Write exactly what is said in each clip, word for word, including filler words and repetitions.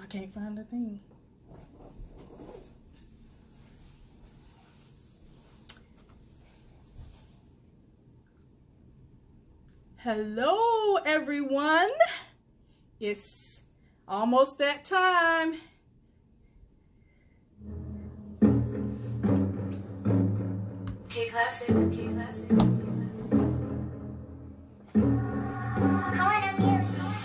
I can't find the thing. Hello, everyone. It's almost that time. K classic, K classic, K classic. Come on, Amir.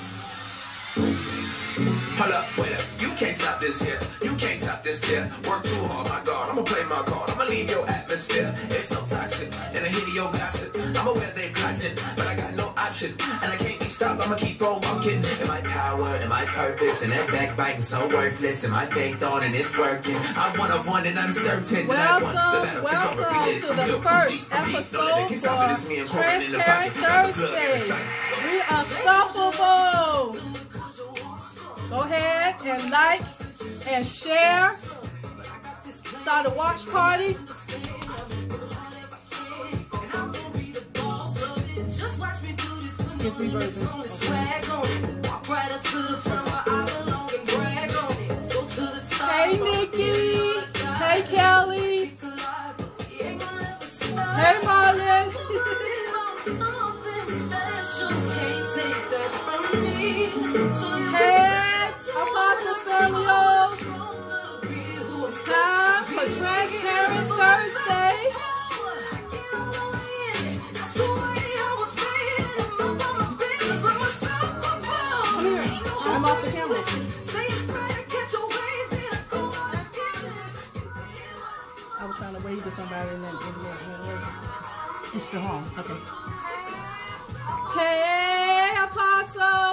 Hold up, wait up, you can't stop this here. You can't top this here. Work too hard, my God. I'ma play my card. I'ma leave your atmosphere. It's so toxic, and I hear your gossip. I'm aware they plotting, but I got no option, and I can't be stopped. I'ma keep on walking. In my power, in my purpose, and that backbiting so worthless. And my faith on, and it's working. I'm one of one, and I'm certain that I won. The battle Welcome, is over. welcome to the first episode of Transparent Thursday. We are unstoppable. Go ahead and like and share. Start a watch party. It's reversing. Hey Nikki. Hey Kelly. Hey Marlon. Hey Apostle Samuel. It's time for Transparent Thursday. I'm off the camera. I was trying to wave to somebody and then it went away. You're still home. Okay. Hey, Apostle.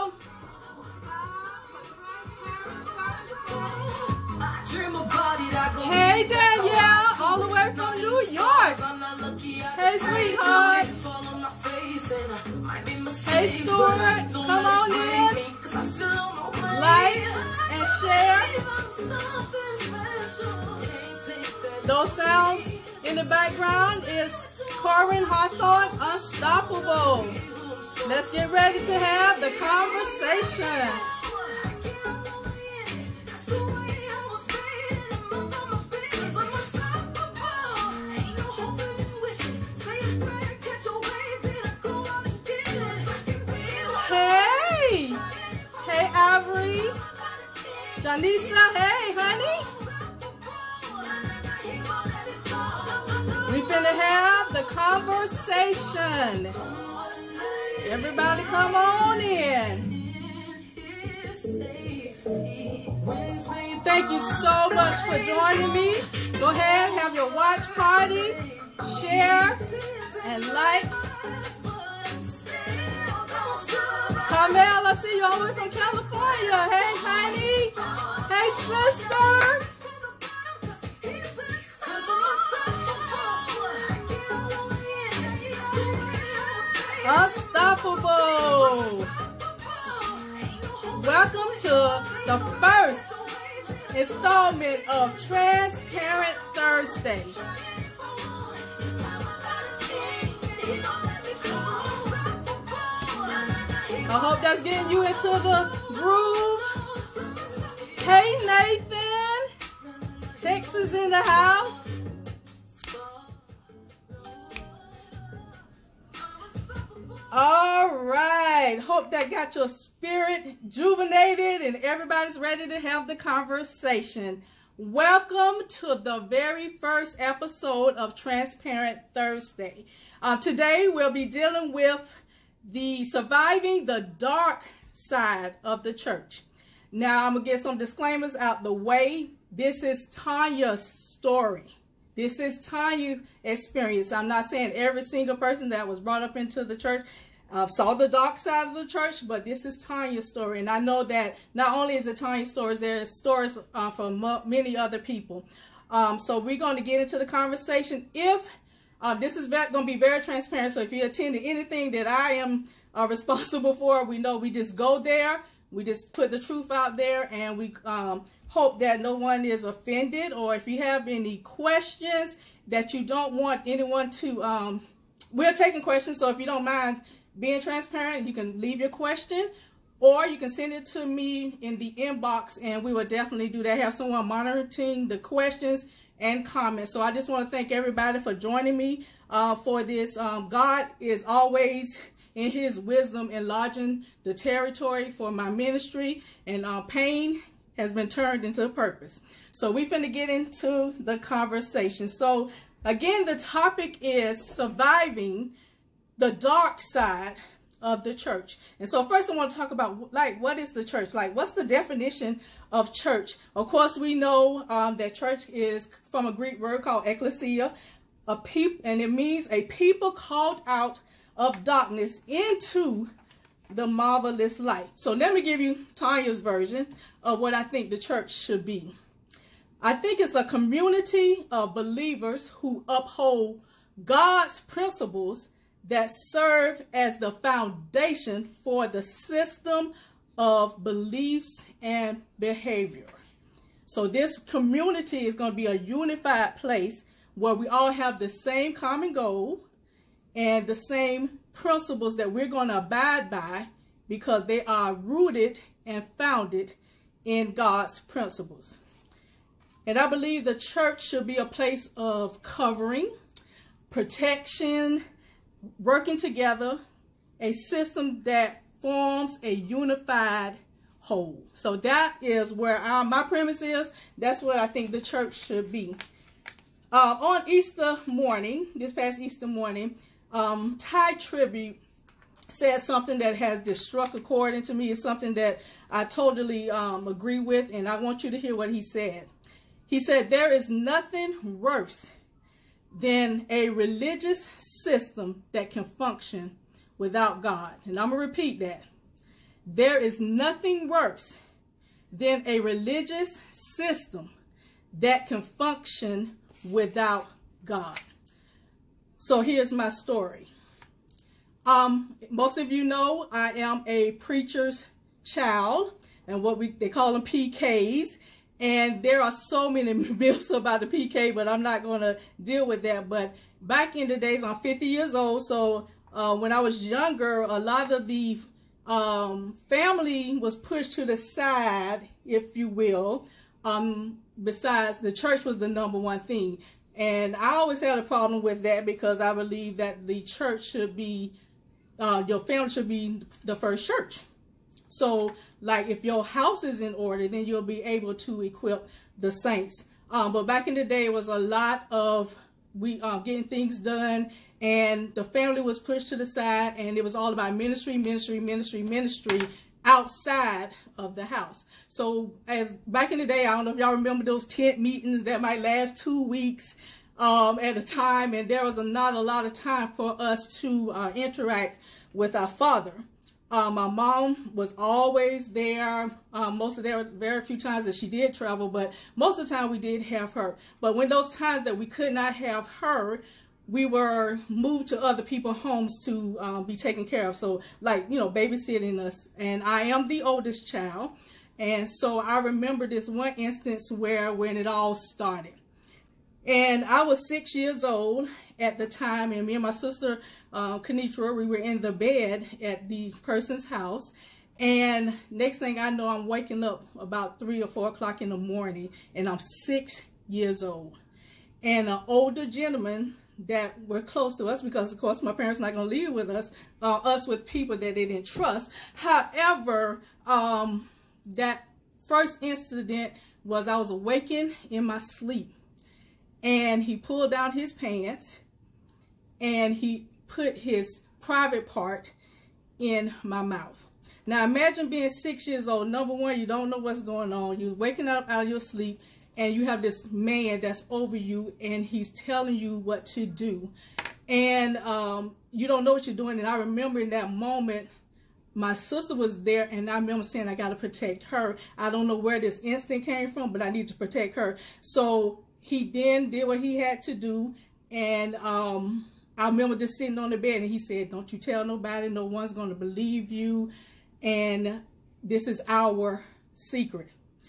Hey, Danielle, all the way from New York. Hey, sweetheart. Hey, Stuart, come on in. Like and share. Those sounds in the background is Corin Hawthorne, Unstoppable. Let's get ready to have the conversation. Hey, hey Avery, Janisa, hey honey. We finna have the conversation. Everybody come on in. Thank you so much for joining me. Go ahead, have your watch party, share, and like. Carmel, I see you all the way from California. Hey, honey. Hey, sister. Unstoppable. Welcome to the first installment of Transparent Thursday. I hope that's getting you into the groove. Hey, Nathan. Texas in the house. All right. Hope that got your spirit juvenated and everybody's ready to have the conversation. Welcome to the very first episode of Transparent Thursday. Uh, today we'll be dealing with the surviving the dark side of the church. Now I'm gonna get some disclaimers out the way. This is Tonya's story. This is Tonya's experience. I'm not saying every single person that was brought up into the church uh, saw the dark side of the church, but this is Tonya's story. And I know that not only is it Tonya's stories, there's stories uh, from many other people. Um, so we're going to get into the conversation. If uh, this is going to be very transparent, so if you attended anything that I am uh, responsible for, we know we just go there. We just put the truth out there, and we um, hope that no one is offended. Or if you have any questions that you don't want anyone to, um, we're taking questions. So if you don't mind being transparent, you can leave your question. or you can send it to me in the inbox, and we will definitely do that. Have someone monitoring the questions and comments. So I just want to thank everybody for joining me uh, for this. Um, God is always in his wisdom enlarging the territory for my ministry, and uh, pain has been turned into purpose. So we finna get into the conversation. So again, the topic is surviving the dark side of the church. And so first I want to talk about, like, what is the church? Like, what's the definition of church? Of course, we know um, that church is from a Greek word called ecclesia, a peop and it means a people called out of darkness into the marvelous light. So let me give you Tonya's version of what I think the church should be. I think it's a community of believers who uphold God's principles that serve as the foundation for the system of beliefs and behavior. So this community is going to be a unified place where we all have the same common goal and the same principles that we're going to abide by, because they are rooted and founded in God's principles. And I believe the church should be a place of covering, protection, working together, a system that forms a unified whole. So that is where I, my premise is. That's what I think the church should be. Uh, on Easter morning, this past Easter morning, um, Thai Tribute said something that has just struck a chord into me. It's something that I totally um, agree with, and I want you to hear what he said. He said, there is nothing worse than a religious system that can function without God. And I'm going to repeat that. There is nothing worse than a religious system that can function without God. So here's my story. Um, most of you know I am a preacher's child, and what we they call them P Ks. And there are so many myths about the P K, but I'm not going to deal with that. But back in the days, I'm fifty years old. So uh, when I was younger, a lot of the um, family was pushed to the side, if you will. Um, besides, the church was the number one thing. And I always had a problem with that, because I believe that the church should be, uh, your family should be the first church. So, like, if your house is in order, then you'll be able to equip the saints. Um, but back in the day, it was a lot of we uh, getting things done, and the family was pushed to the side, and it was all about ministry, ministry, ministry, ministry outside of the house. So, as back in the day, I don't know if y'all remember those tent meetings that might last two weeks um, at a time, and there was a, not a lot of time for us to uh, interact with our Father. Uh, my mom was always there. Um, most of there were very few times that she did travel, but most of the time we did have her. But when those times that we could not have her, we were moved to other people's homes to um, be taken care of. So, like, you know, babysitting us. And I am the oldest child. And so I remember this one instance where when it all started. And I was six years old at the time, and me and my sister, uh, Kenitra, we were in the bed at the person's house. And next thing I know, I'm waking up about three or four o'clock in the morning, and I'm six years old. And an older gentleman that were close to us, because of course my parents not going to leave with us, uh, us with people that they didn't trust. However, um, that first incident was I was awakened in my sleep. And he pulled down his pants, and he put his private part in my mouth. Now imagine being six years old. Number one, you don't know what's going on. You're waking up out of your sleep, and you have this man that's over you, and he's telling you what to do. And um, you don't know what you're doing. And I remember in that moment, my sister was there, and I remember saying, I got to protect her. I don't know where this instinct came from, but I need to protect her. So he then did what he had to do, and um, I remember just sitting on the bed, and he said, don't you tell nobody, no one's going to believe you, and this is our secret.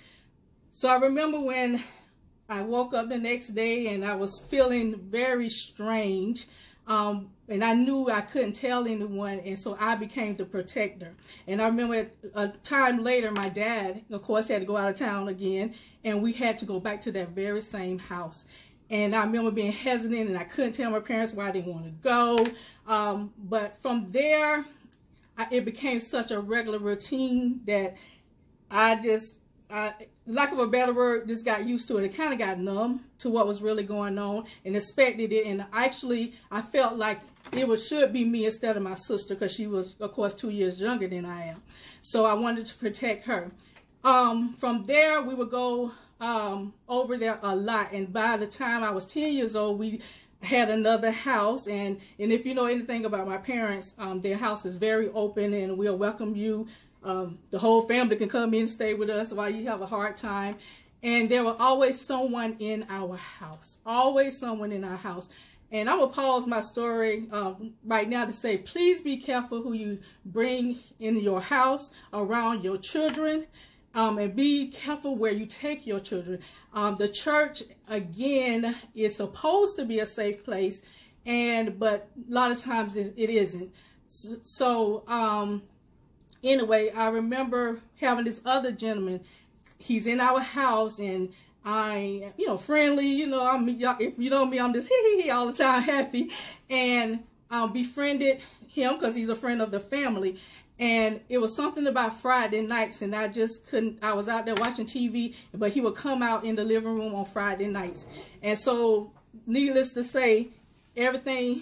So I remember when I woke up the next day, and I was feeling very strange. Um, and I knew I couldn't tell anyone, and so I became the protector. And I remember a time later, my dad, of course, had to go out of town again, and we had to go back to that very same house. And I remember being hesitant, and I couldn't tell my parents why I didn't want to go. Um, but from there, I, it became such a regular routine that I just, I, lack of a better word, just got used to it. It kind of got numb to what was really going on and expected it. And actually, I felt like it was, should be me instead of my sister, because she was, of course, two years younger than I am. So I wanted to protect her. Um, from there, we would go um, over there a lot. And by the time I was ten years old, we had another house. And, and if you know anything about my parents, um, their house is very open, and we'll welcome you. Um, the whole family can come in and stay with us while you have a hard time. And there was always someone in our house, always someone in our house. And I'm going to pause my story um, right now to say, please be careful who you bring in your house around your children, um, and be careful where you take your children. Um, the church, again, is supposed to be a safe place, and but a lot of times it, it isn't. So, um, anyway, I remember having this other gentleman. He's in our house, and I, you know, friendly, you know, I'm, if you know me, I'm just hee hee hee all the time, happy, and um, befriended him because he's a friend of the family. And it was something about Friday nights, and I just couldn't, I was out there watching T V, but he would come out in the living room on Friday nights. And so, needless to say, everything,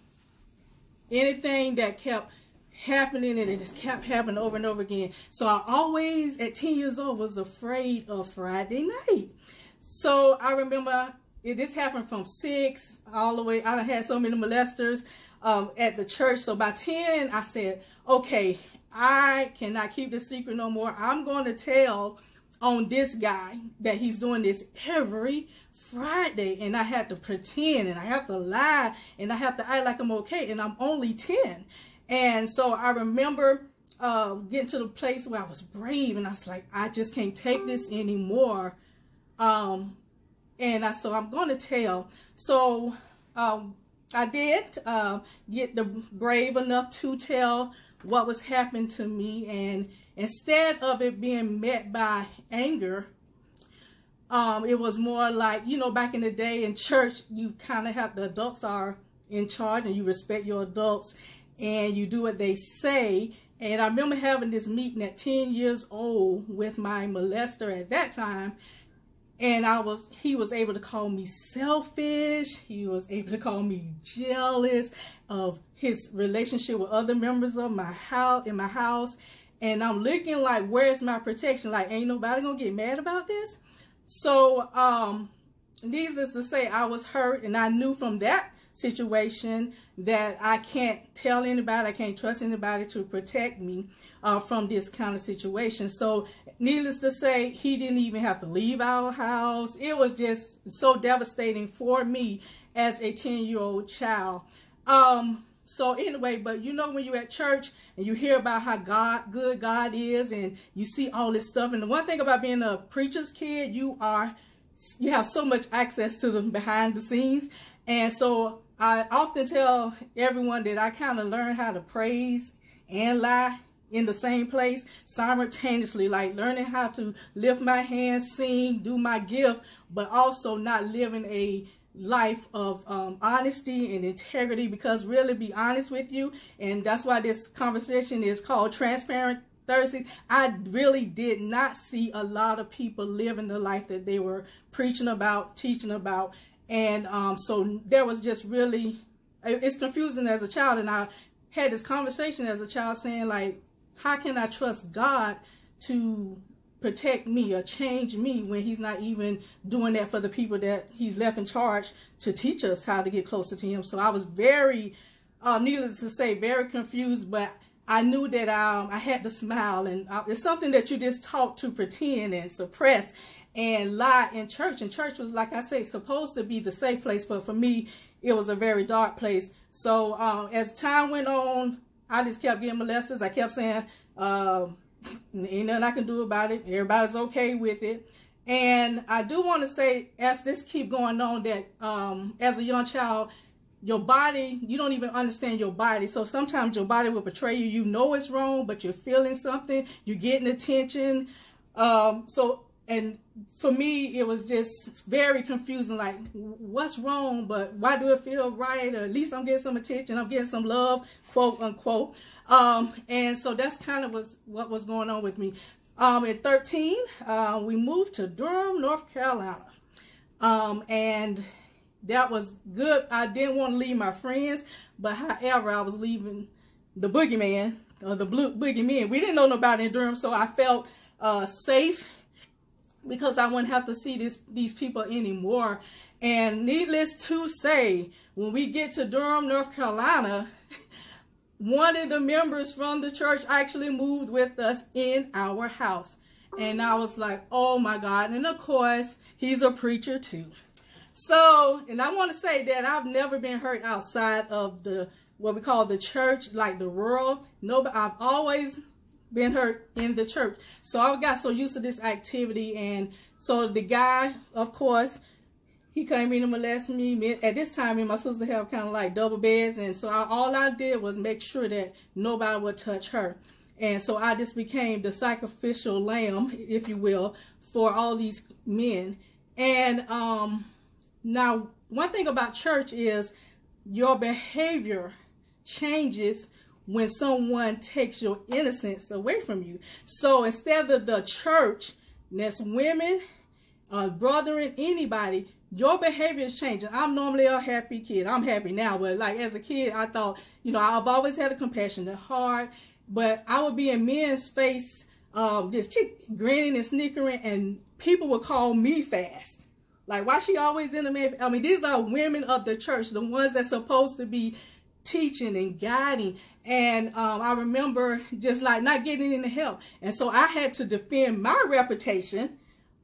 anything that kept happening, and it just kept happening over and over again. So I always, at ten years old, was afraid of Friday night. So I remember it, this happened from six all the way. I had so many molesters um, at the church. So by ten, I said, okay, I cannot keep this secret no more. I'm going to tell on this guy that he's doing this every Friday. And I had to pretend, and I have to lie, and I have to act like I'm okay. And I'm only ten. And so I remember uh, getting to the place where I was brave, and I was like, I just can't take this anymore. Um, and I, so I'm going to tell. So um, I did uh, get the brave enough to tell what was happening to me. And instead of it being met by anger, um, it was more like, you know, back in the day in church, you kind of have, the adults are in charge, and you respect your adults, and you do what they say. And I remember having this meeting at ten years old with my molester at that time, and I was, he was able to call me selfish. He was able to call me jealous of his relationship with other members of my house, in my house. And I'm looking like, where's my protection? Like, ain't nobody gonna get mad about this? So, um, needless to say, I was hurt, and I knew from that situation that I can't tell anybody, I can't trust anybody to protect me uh, from this kind of situation. So needless to say, he didn't even have to leave our house. It was just so devastating for me as a ten year old child. Um, so anyway, but you know, when you're at church and you hear about how God, good God is, and you see all this stuff, and the one thing about being a preacher's kid, you are, you have so much access to the behind the scenes. And so I often tell everyone that I kind of learned how to praise and lie in the same place simultaneously, like learning how to lift my hands, sing, do my gift, but also not living a life of um, honesty and integrity, because really, be honest with you, and that's why this conversation is called Transparent Thursdays. I really did not see a lot of people living the life that they were preaching about, teaching about. And um, so there was just really, it's confusing as a child. And I had this conversation as a child saying, like, how can I trust God to protect me or change me when he's not even doing that for the people that he's left in charge to teach us how to get closer to him? So I was very, uh, needless to say, very confused, but I knew that um, I had to smile. And uh, it's something that you just taught to pretend and suppress and lie in church. And church was, like I say, supposed to be the safe place, but for me, it was a very dark place. So uh, as time went on, I just kept getting molested. I kept saying, uh, ain't nothing I can do about it. Everybody's okay with it. And I do want to say, as this keep going on, that um, as a young child, your body, you don't even understand your body. So sometimes your body will betray you. You know it's wrong, but you're feeling something. You're getting attention. Um, so, and for me, it was just very confusing. Like, what's wrong? But why do it feel right? Or at least I'm getting some attention. I'm getting some love, quote unquote. Um, and so that's kind of was what was going on with me. Um, at thirteen, uh, we moved to Durham, North Carolina. Um, and that was good. I didn't want to leave my friends, but however, I was leaving the boogeyman, or the blue boogeyman. We didn't know nobody in Durham, so I felt uh, safe because I wouldn't have to see this, these people anymore. And needless to say, when we get to Durham, North Carolina, one of the members from the church actually moved with us in our house. And I was like, oh my God. And of course, he's a preacher too. So, and I want to say that I've never been hurt outside of the, what we call the church, like the rural. No, but I've always been hurt in the church. So I got so used to this activity. And so the guy, of course, he came in and molested me. At this time, me and my sister have kind of like double beds. And so I, all I did was make sure that nobody would touch her. And so I just became the sacrificial lamb, if you will, for all these men. And um, now, one thing about church is your behavior changes when someone takes your innocence away from you. So instead of the church, that's women, uh, brethren, anybody, your behavior is changing. I'm normally a happy kid. I'm happy now, but like as a kid, I thought, you know, I've always had a compassionate heart, but I would be in men's face, um, this chick grinning and snickering, and people would call me fast. Like, why she always in the man? I mean, these are women of the church, the ones that's supposed to be teaching and guiding. And um, I remember just like not getting any help. And so I had to defend my reputation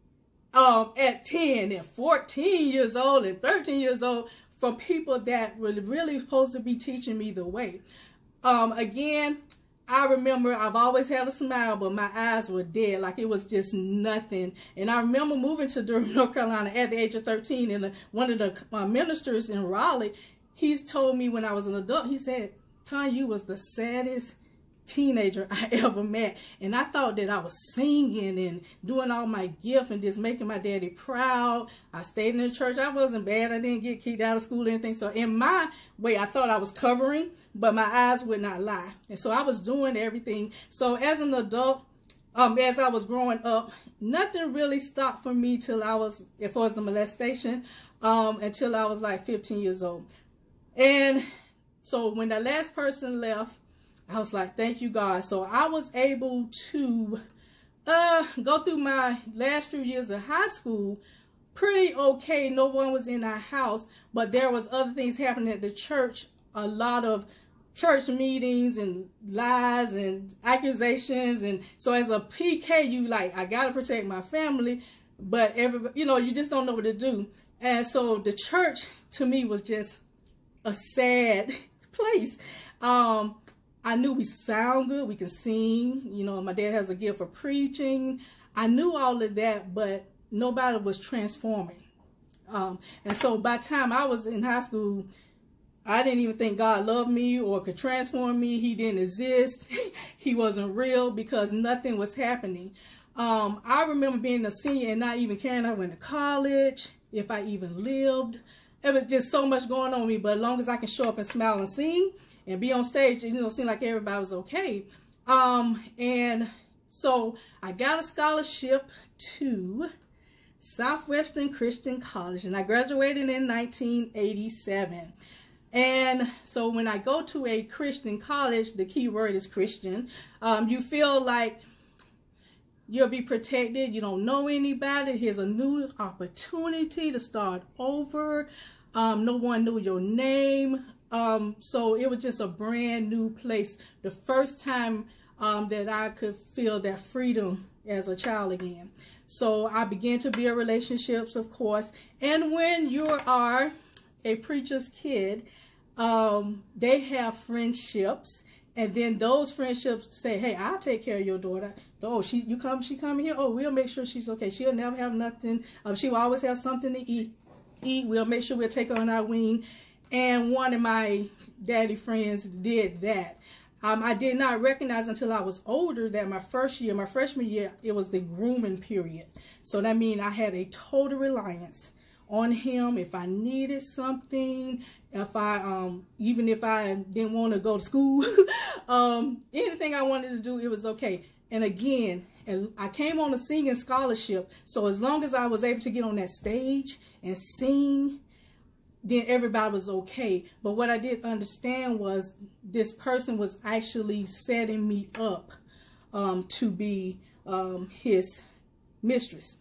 um, at ten and fourteen years old and thirteen years old from people that were really supposed to be teaching me the way. Um, again, I remember I've always had a smile, but my eyes were dead. Like it was just nothing. And I remember moving to Durham, North Carolina at the age of thirteen. And the, one of the uh, ministers in Raleigh, he's told me when I was an adult, he said, Tanya, you was the saddest teenager I ever met. And I thought that I was singing and doing all my gift and just making my daddy proud. I stayed in the church. I wasn't bad. I didn't get kicked out of school or anything. So in my way, I thought I was covering, but my eyes would not lie. And so I was doing everything. So as an adult, um, as I was growing up, nothing really stopped for me till I was, as far as the molestation, um, until I was like fifteen years old. And so when the last person left, I was like, thank you, God. So I was able to uh, go through my last few years of high school pretty okay. No one was in our house, but there was other things happening at the church. A lot of church meetings and lies and accusations. And so as a P K, you like, I got to protect my family, but every, you know, you just don't know what to do. And so the church to me was just a sad place. Um, I knew we sound good, we can sing, you know, my dad has a gift for preaching. I knew all of that, but nobody was transforming. Um, and so by the time I was in high school, I didn't even think God loved me or could transform me. He didn't exist. He wasn't real because nothing was happening. Um, I remember being a senior and not even caring if I went to college, if I even lived. It was just so much going on with me, but as long as I can show up and smile and sing and be on stage, you know, seem like everybody was okay. Um, and so I got a scholarship to Southwestern Christian College, and I graduated in nineteen eighty-seven. And so when I go to a Christian college, the key word is Christian, um, you feel like you'll be protected. You don't know anybody. Here's a new opportunity to start over. Um, no one knew your name. Um, so it was just a brand new place. The first time um, that I could feel that freedom as a child again. So I began to build relationships, of course. And when you are a preacher's kid, um, they have friendships. And then those friendships say, hey, I'll take care of your daughter. Oh, she you come, she come here. Oh, we'll make sure she's okay. She'll never have nothing. Um, she will always have something to eat. Eat. We'll make sure we'll take her on our wing. and one of my daddy friends did that. Um, I did not recognize until I was older that my first year, my freshman year, it was the grooming period. So that means I had a total reliance on him. If I needed something, if I, um, even if I didn't want to go to school, um, anything I wanted to do, it was okay. And again, and I came on a singing scholarship. So as long as I was able to get on that stage and sing, then everybody was okay. But what I did understand was this person was actually setting me up um, to be um, his mistress.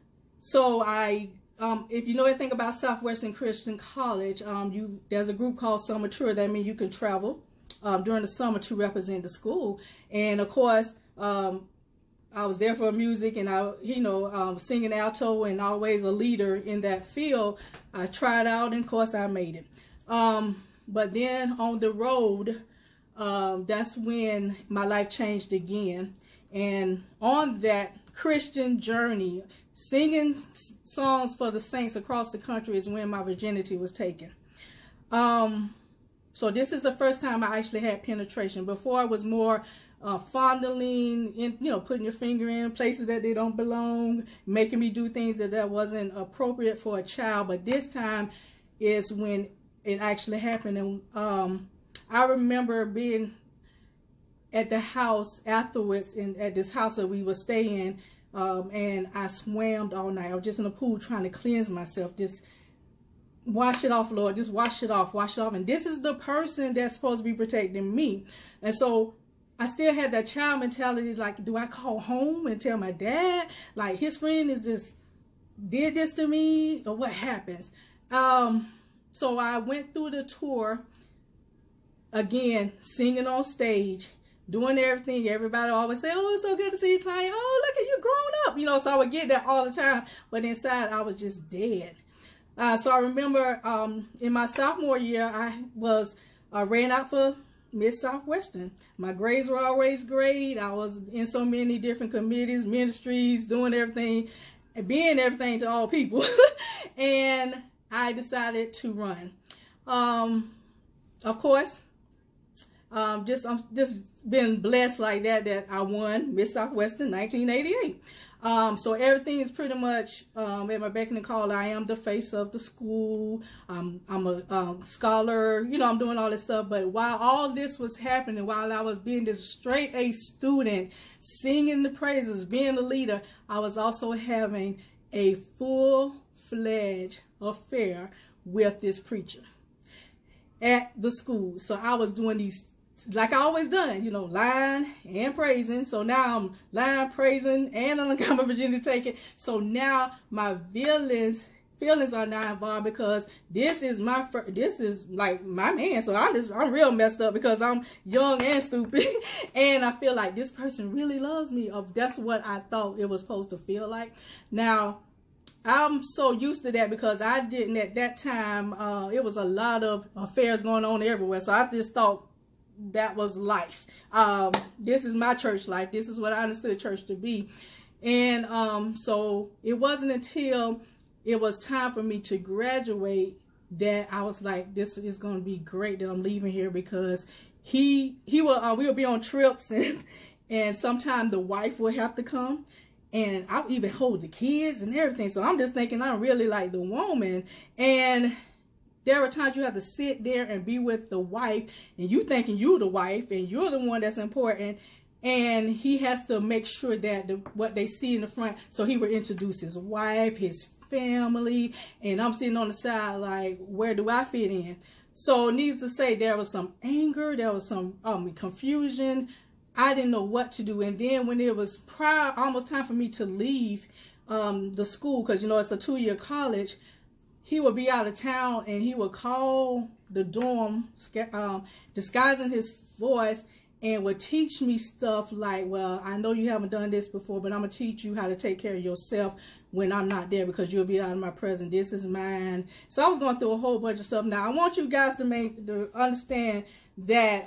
So I, um, if you know anything about Southwestern Christian College, um, you there's a group called Summer Tour. That means you can travel um, during the summer to represent the school. And of course, um, I was there for music, and I, you know, um, singing alto and always a leader in that field. I tried out, and of course I made it. Um, but then on the road, um, that's when my life changed again. And on that Christian journey, singing songs for the saints across the country is when my virginity was taken. Um, so this is the first time I actually had penetration. Before, it was more Uh, fondling, in, you know, putting your finger in places that they don't belong, making me do things that that wasn't appropriate for a child. But this time is when it actually happened. And um, I remember being at the house afterwards, in at this house that we were staying, um, and I swam all night. I was just in the pool trying to cleanse myself, just wash it off, Lord, just wash it off, wash it off. And this is the person that's supposed to be protecting me. And so I still had that child mentality, like, do I call home and tell my dad, like, his friend is just did this to me, or what happens? Um, so I went through the tour, again, singing on stage, doing everything. Everybody always say, oh, it's so good to see you, Tanya. Oh, look at you grown up. You know, so I would get that all the time. But inside, I was just dead. Uh, so I remember um, in my sophomore year, I was uh, ran out for Miss Southwestern. My grades were always great. I was in so many different committees, ministries, doing everything, being everything to all people. And I decided to run. Um, of course, um, just I'm just been blessed like that that I won Miss Southwestern nineteen eighty-eight. Um, so everything is pretty much um, at my beck and call. I am the face of the school. Um, I'm a um, scholar. You know, I'm doing all this stuff. But while all this was happening, while I was being this straight A student, singing the praises, being a leader, I was also having a full-fledged affair with this preacher at the school. So I was doing these, like I always done, you know, lying and praising. So now I'm lying, praising, and I'm got my virginity taken. So now my feelings feelings are not involved, because this is my first, this is like my man. So I just I'm real messed up because I'm young and stupid, and I feel like this person really loves me. Of that's what I thought it was supposed to feel like. Now I'm so used to that because I didn't at that time. Uh, it was a lot of affairs going on everywhere. So I just thought that was life. Um, this is my church life. This is what I understood church to be. And um, so it wasn't until it was time for me to graduate that I was like, this is going to be great that I'm leaving here, because he he will uh, we will be on trips, and and sometimes the wife will have to come, and I'll even hold the kids and everything. So I'm just thinking I'm really like the woman, and there are times you have to sit there and be with the wife, and you thinking you the wife and you're the one that's important, and he has to make sure that the, what they see in the front. So he would introduce his wife, his family, and I'm sitting on the side like, where do I fit in? So needless to say, there was some anger, there was some um, confusion. I didn't know what to do. And then when it was prior, almost time for me to leave um, the school, because you know it's a two-year college, he would be out of town, and he would call the dorm, um, disguising his voice, and would teach me stuff like, well, I know you haven't done this before, but I'm going to teach you how to take care of yourself when I'm not there, because you'll be out of my presence. This is mine. So I was going through a whole bunch of stuff. Now, I want you guys to make to understand that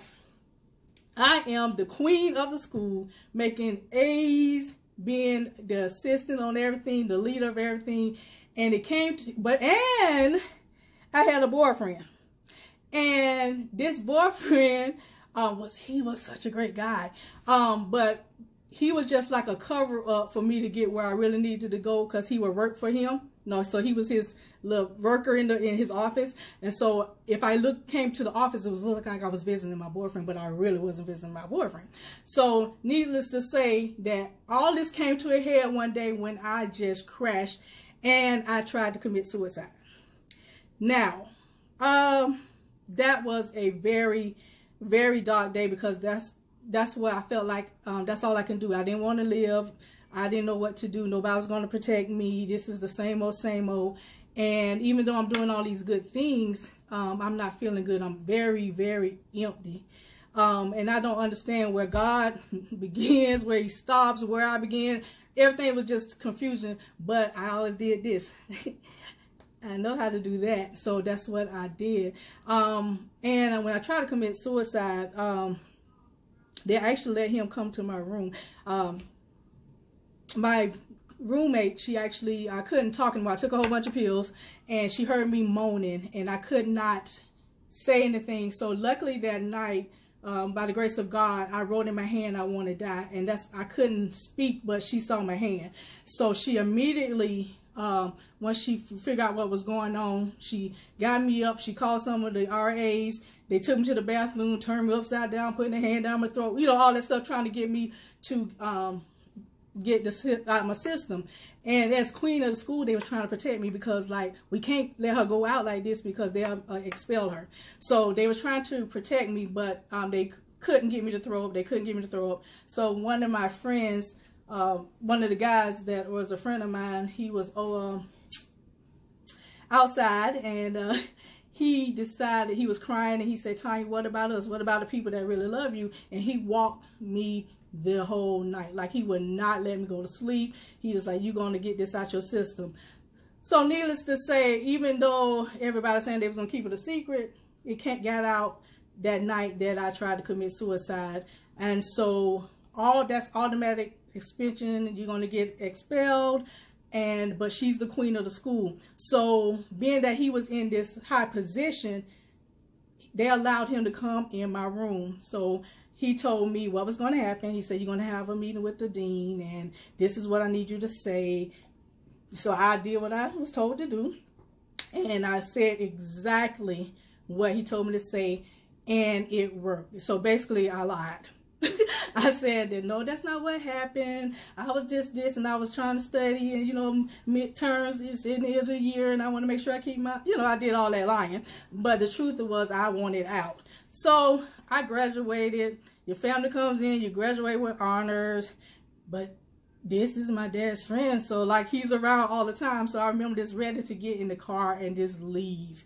I am the queen of the school, making A's, being the assistant on everything, the leader of everything. And it came to, but, and I had a boyfriend. And this boyfriend um, was, he was such a great guy. Um, but he was just like a cover up for me to get where I really needed to go, because he would work for him. No, so he was his little worker in the in his office, and so if I look came to the office, it was looking like I was visiting my boyfriend, but I really wasn't visiting my boyfriend. So needless to say, that all this came to a head one day when I just crashed and I tried to commit suicide. Now, um, that was a very, very dark day, because that's that's what I felt like. Um, that's all I can do. I didn't want to live. I didn't know what to do. Nobody was going to protect me. This is the same old, same old. And even though I'm doing all these good things, um, I'm not feeling good. I'm very, very empty. Um, and I don't understand where God begins, where he stops, where I begin. Everything was just confusion, but I always did this. I know how to do that. So that's what I did. Um, and when I tried to commit suicide, um, they actually let him come to my room. Um, my roommate, she actually, I couldn't talk anymore. I took a whole bunch of pills, and she heard me moaning, and I could not say anything. So luckily that night, um, by the grace of God, I wrote in my hand, I want to die. And that's, I couldn't speak, but she saw my hand. So she immediately, um, once she figured out what was going on, she got me up. She called some of the R As. They took me to the bathroom, turned me upside down, putting their hand down my throat, you know, all that stuff, trying to get me to, um, get the out of my system. And as queen of the school, they were trying to protect me, because like, we can't let her go out like this, because they'll uh, expel her. So they were trying to protect me, but um, they couldn't get me to throw up. They couldn't get me to throw up. So one of my friends, uh, one of the guys that was a friend of mine, he was uh, outside, and uh, he decided, he was crying, and he said, "Tonya, what about us? What about the people that really love you?" And he walked me the whole night. Like, he would not let me go to sleep. He was like, "You're going to get this out your system." So needless to say, even though everybody's saying they was going to keep it a secret, it can't get out that night that I tried to commit suicide. And so all that's automatic expulsion. You're going to get expelled. And but she's the queen of the school. So being that he was in this high position, they allowed him to come in my room. So he told me what was going to happen. He said, "You're going to have a meeting with the dean, and this is what I need you to say." So I did what I was told to do, and I said exactly what he told me to say, and it worked. So basically, I lied. I said that, no, that's not what happened. I was just this, and I was trying to study, and, you know, midterms is in the end of the year, and I want to make sure I keep my, you know, I did all that lying. But the truth was, I wanted out. So I graduated. Your family comes in, you graduate with honors, but this is my dad's friend, so like, he's around all the time. So I remember just ready to get in the car and just leave.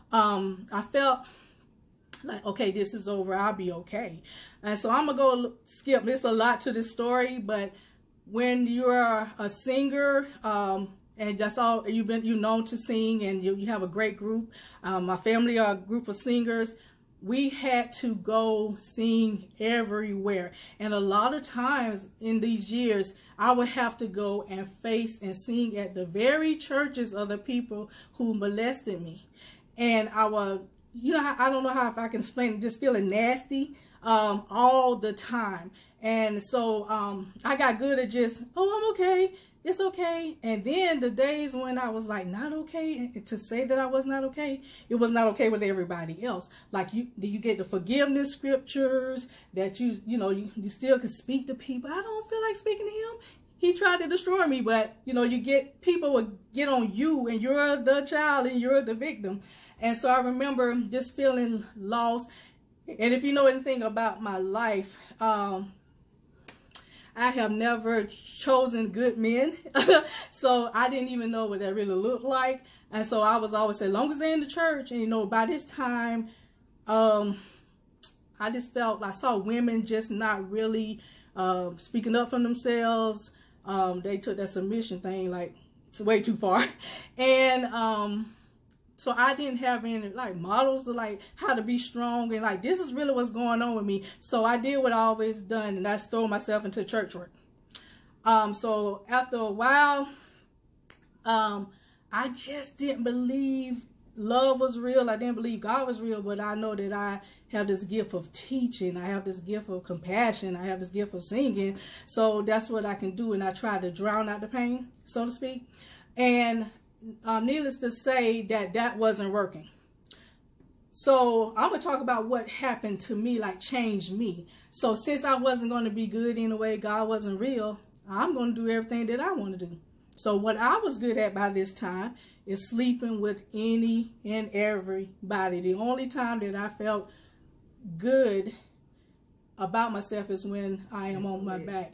Um, I felt like, okay, this is over, I'll be okay. And so I'm gonna go skip this a lot to this story, but when you're a singer, um, and that's all you've been, you known to sing, and you, you have a great group. Um, my family are a group of singers. We had to go sing everywhere. And a lot of times in these years, I would have to go and face and sing at the very churches of the people who molested me. And I would, you know, I don't know how if I can explain it, just feeling nasty um, all the time. And so um, I got good at just, oh, I'm okay. It's okay. And then the days when I was like not okay, and to say that I was not okay, it was not okay with everybody else. Like, you, you get the forgiveness scriptures that you, you know, you, you still can speak to people. I don't feel like speaking to him. He tried to destroy me, but you know, you get, people will get on you, and you're the child and you're the victim. And so I remember just feeling lost. And if you know anything about my life, um, I have never chosen good men. So I didn't even know what that really looked like. And so I was always saying, as long as they're in the church, and you know, by this time, um, I just felt, I saw women just not really uh, speaking up for themselves. Um, they took that submission thing like it's way too far. And um, so I didn't have any like models to like how to be strong, and like, this is really what's going on with me. So I did what I always done, and I threw myself into church work. Um, so after a while, um, I just didn't believe love was real. I didn't believe God was real, but I know that I have this gift of teaching. I have this gift of compassion. I have this gift of singing. So that's what I can do, and I try to drown out the pain, so to speak. And um, needless to say that that wasn't working. So I'm going to talk about what happened to me, like changed me. So since I wasn't going to be good in a way, God wasn't real, I'm going to do everything that I want to do. So what I was good at by this time is sleeping with any and everybody. The only time that I felt good about myself is when I am on my back.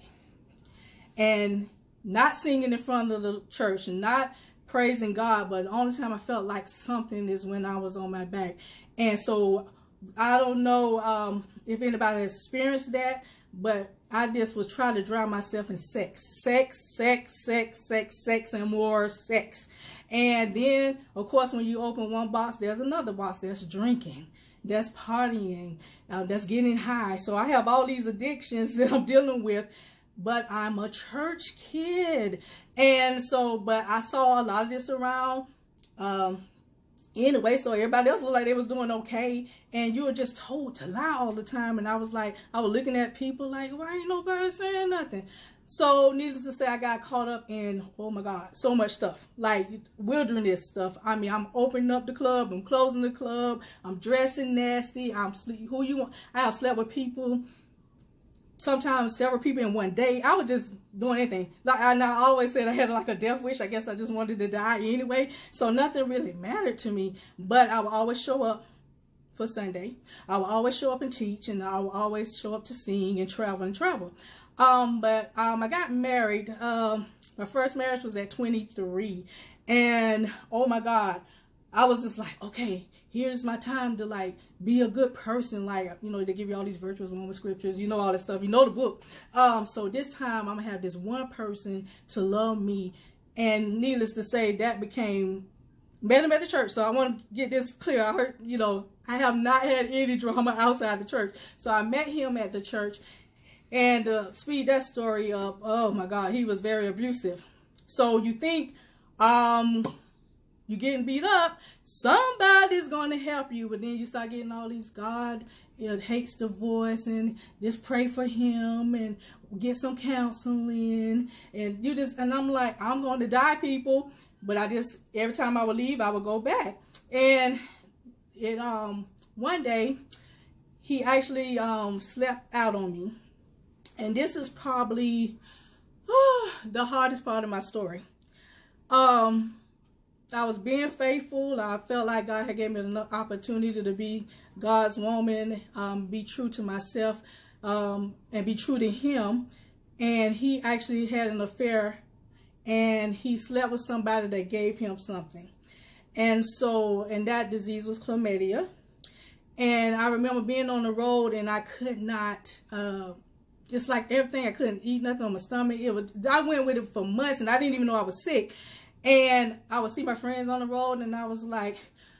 And not singing in front of the church and not praising God, but the only time I felt like something is when I was on my back. And so I don't know um, if anybody has experienced that, but I just was trying to drown myself in sex. Sex, sex, sex, sex, sex, and more sex. And then, of course, when you open one box, there's another box. That's drinking. That's partying. Uh, that's getting high. So I have all these addictions that I'm dealing with. But I'm a church kid. And so, but I saw a lot of this around. Um, anyway, so everybody else looked like they was doing okay. And you were just told to lie all the time. And I was like, I was looking at people like, why ain't nobody saying nothing? So needless to say, I got caught up in, oh my God, so much stuff. Like wilderness stuff. I mean, I'm opening up the club. I'm closing the club. I'm dressing nasty. I'm sleep. Who you want? I have slept with people. Sometimes several people in one day. I was just doing anything. Like I, I always said I had like a death wish. I guess I just wanted to die anyway. So nothing really mattered to me. But I would always show up for Sunday. I would always show up and teach. And I would always show up to sing and travel and travel. Um, but um, I got married. Um, my first marriage was at twenty-three. And oh my God. I was just like, okay, here's my time to like be a good person. Like, you know, they give you all these virtuous woman scriptures, you know, all that stuff, you know, the book. Um, so this time I'm gonna have this one person to love me. And needless to say, that became, met him at the church. So I want to get this clear. I heard, you know, I have not had any drama outside the church. So I met him at the church, and uh, speed that story up. Oh my God, he was very abusive. So you think, um, you're getting beat up, somebody's going to help you, but then you start getting all these, God, it hates divorce, and just pray for him, and get some counseling, and you just, and I'm like, I'm going to die, people, but I just, every time I would leave, I would go back, and it, um, one day, he actually, um, slept out on me, and this is probably, uh, the hardest part of my story. Um, I was being faithful. I felt like God had given me an opportunity to be God's woman, um, be true to myself, um, and be true to him. And he actually had an affair, and he slept with somebody that gave him something. And so, and that disease was chlamydia. And I remember being on the road, and I could not, uh, it's like everything, I couldn't eat nothing on my stomach. It was, I went with it for months, and I didn't even know I was sick. And I would see my friends on the road, and I was like,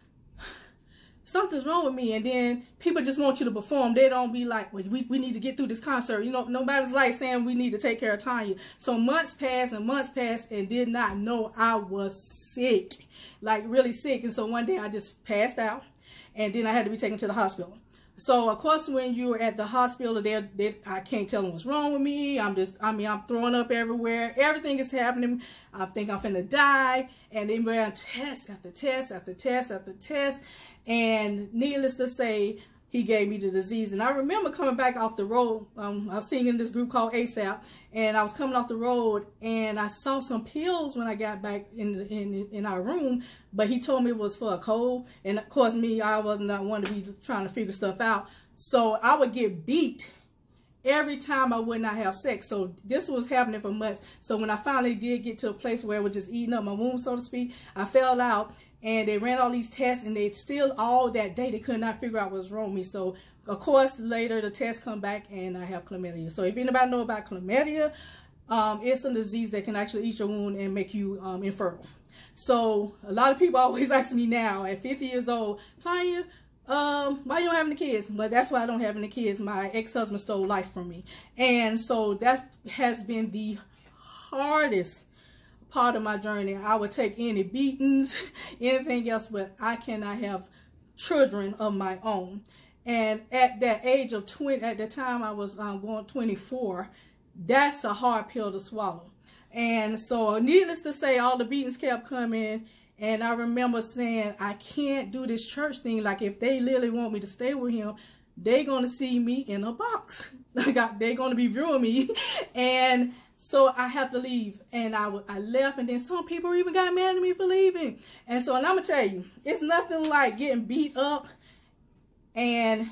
something's wrong with me. And then people just want you to perform. They don't be like, well, we, we need to get through this concert. You know, nobody's like saying we need to take care of Tonya. So months passed and months passed, and did not know I was sick, like really sick. And so one day I just passed out, and then I had to be taken to the hospital. So, of course, when you're at the hospital, they, they, I can't tell them what's wrong with me. I'm just, I mean, I'm throwing up everywhere. Everything is happening. I think I'm finna die. And they ran test after test after test after test. And needless to say, he gave me the disease. And I remember coming back off the road. Um, I was singing this group called ASAP. And I was coming off the road, and I saw some pills when I got back in, in, in our room. But he told me it was for a cold. And of course, me, I wasn't that one to be trying to figure stuff out. So I would get beat every time I would not have sex. So this was happening for months. So when I finally did get to a place where it was just eating up my womb, so to speak, I fell out. And they ran all these tests, and they still, all that day, they could not figure out what was wrong with me. So, of course, later the tests come back, and I have chlamydia. So, if anybody know about chlamydia, um, it's a disease that can actually eat your wound and make you um, infertile. So, a lot of people always ask me now, at fifty years old, Tonya, um, why you don't have any kids? But that's why I don't have any kids. My ex-husband stole life from me. And so, that has been the hardest part of my journey. I would take any beatings, anything else, but I cannot have children of my own. And at that age of twenty, at the time I was um, going twenty-four, that's a hard pill to swallow. And so needless to say, all the beatings kept coming. And I remember saying, I can't do this church thing. Like, if they literally want me to stay with him, they're going to see me in a box. Like, I, they're going to be viewing me. And so I have to leave. And I, I left. And then some people even got mad at me for leaving. And so, and I'm going to tell you, it's nothing like getting beat up and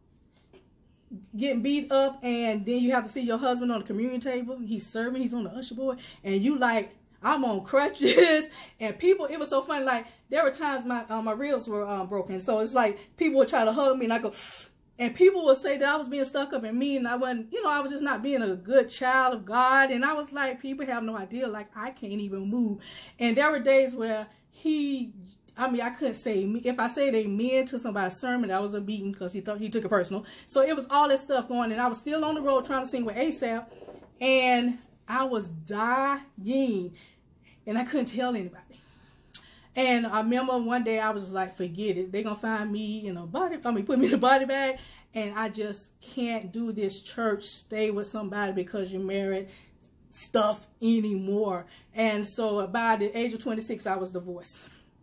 getting beat up. And then you have to see your husband on the communion table. He's serving. He's on the usher board. And you like, I'm on crutches, and people, it was so funny, like, there were times my uh, my ribs were um, broken, so it's like, people would try to hug me, and I go, and people would say that I was being stuck up in me, and I wasn't, you know, I was just not being a good child of God, and I was like, people have no idea, like, I can't even move. And there were days where he, I mean, I couldn't say, if I said amen to somebody's sermon, that was a beating, because he thought he took it personal. So it was all that stuff going, and I was still on the road trying to sing with ASAP, and I was dying. And I couldn't tell anybody. And I remember one day I was just like, forget it. They're going to find me in a body, I mean, put me in a body bag. And I just can't do this church, stay with somebody because you're married stuff anymore. And so by the age of twenty-six, I was divorced.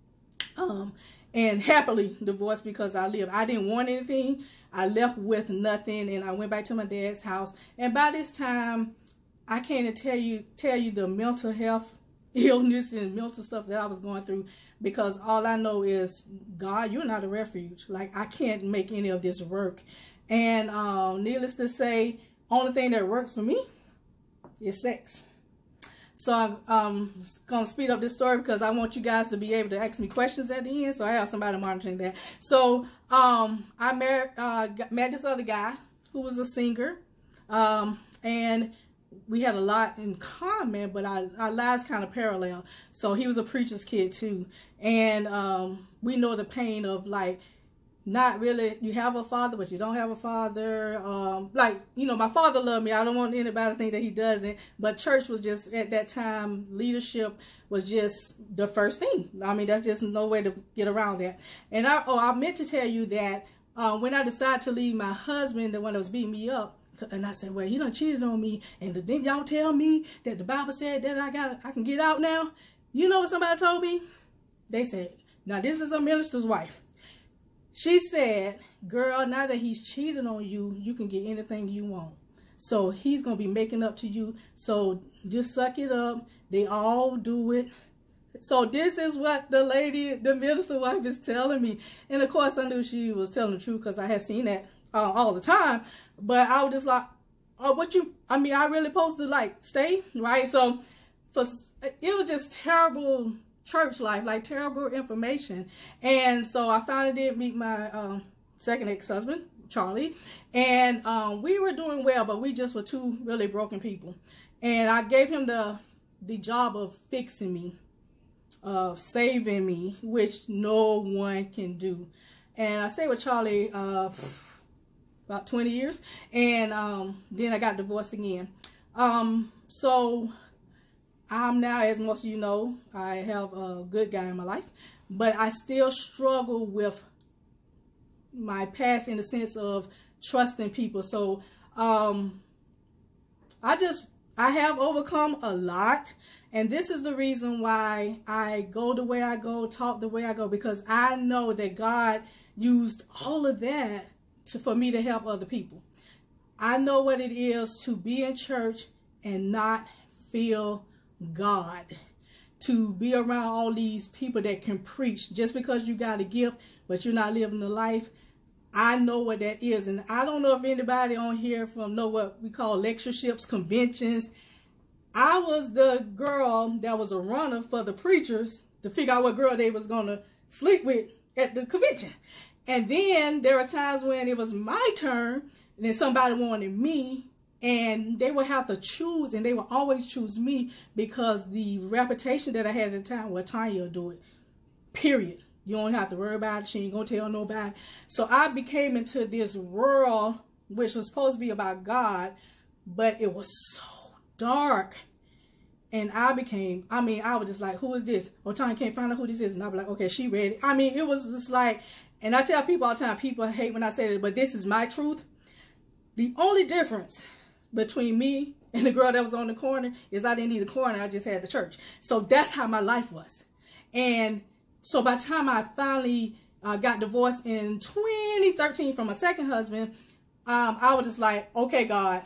Um, and happily divorced because I lived. I didn't want anything. I left with nothing. And I went back to my dad's house. And by this time, I can't tell you, tell you the mental health illness and mental stuff that I was going through, because all I know is, God, you're not a refuge. Like, I can't make any of this work. And um, needless to say, only thing that works for me is sex. So I'm um, going to speed up this story because I want you guys to be able to ask me questions at the end. So I have somebody monitoring that. So um, I married, uh, met this other guy who was a singer. Um, and we had a lot in common, but our, our lives kind of parallel. So he was a preacher's kid too. And um, we know the pain of, like, not really, you have a father, but you don't have a father. Um, like, you know, my father loved me. I don't want anybody to think that he doesn't. But church was just, at that time, leadership was just the first thing. I mean, that's just no way to get around that. And I, oh, I meant to tell you that uh, when I decided to leave my husband, the one that was beating me up, and I said, well, he done cheated on me, and didn't y'all tell me that the Bible said that I got, I can get out now? You know what somebody told me? They said, now this is a minister's wife. She said, girl, now that he's cheated on you, you can get anything you want. So he's going to be making up to you. So just suck it up. They all do it. So this is what the lady, the minister wife, is telling me. And of course, I knew she was telling the truth because I had seen that uh, all the time. But I was just like, oh, what you, I mean, I really supposed to, like, stay, right? So for, it was just terrible church life, like terrible information. And so I finally did meet my um, second ex-husband, Charlie. And um, we were doing well, but we just were two really broken people. And I gave him the, the job of fixing me, of saving me, which no one can do. And I stayed with Charlie uh, about twenty years, and um, then I got divorced again. Um, so I'm now, as most of you know, I have a good guy in my life, but I still struggle with my past in the sense of trusting people. So um, I just, I have overcome a lot, and this is the reason why I go the way I go, talk the way I go, because I know that God used all of that to, for me to help other people. I know what it is to be in church and not feel God, to be around all these people that can preach just because you got a gift, but you're not living the life. I know what that is. And I don't know if anybody on here from know what we call lectureships, conventions. I was the girl that was a runner for the preachers to figure out what girl they was going to sleep with at the convention. And then there are times when it was my turn and then somebody wanted me, and they would have to choose, and they would always choose me because the reputation that I had at the time, well, Tanya will do it, period. You don't have to worry about it. She ain't going to tell nobody. So I became into this world, which was supposed to be about God, but it was so dark. And I became, I mean, I was just like, who is this? LaTonya can't find out who this is. And I'll be like, okay, she read it. I mean, it was just like, and I tell people all the time, people hate when I say it, but this is my truth. The only difference between me and the girl that was on the corner is I didn't need a corner. I just had the church. So that's how my life was. And so by the time I finally uh, got divorced in twenty thirteen from my second husband, um, I was just like, okay, God,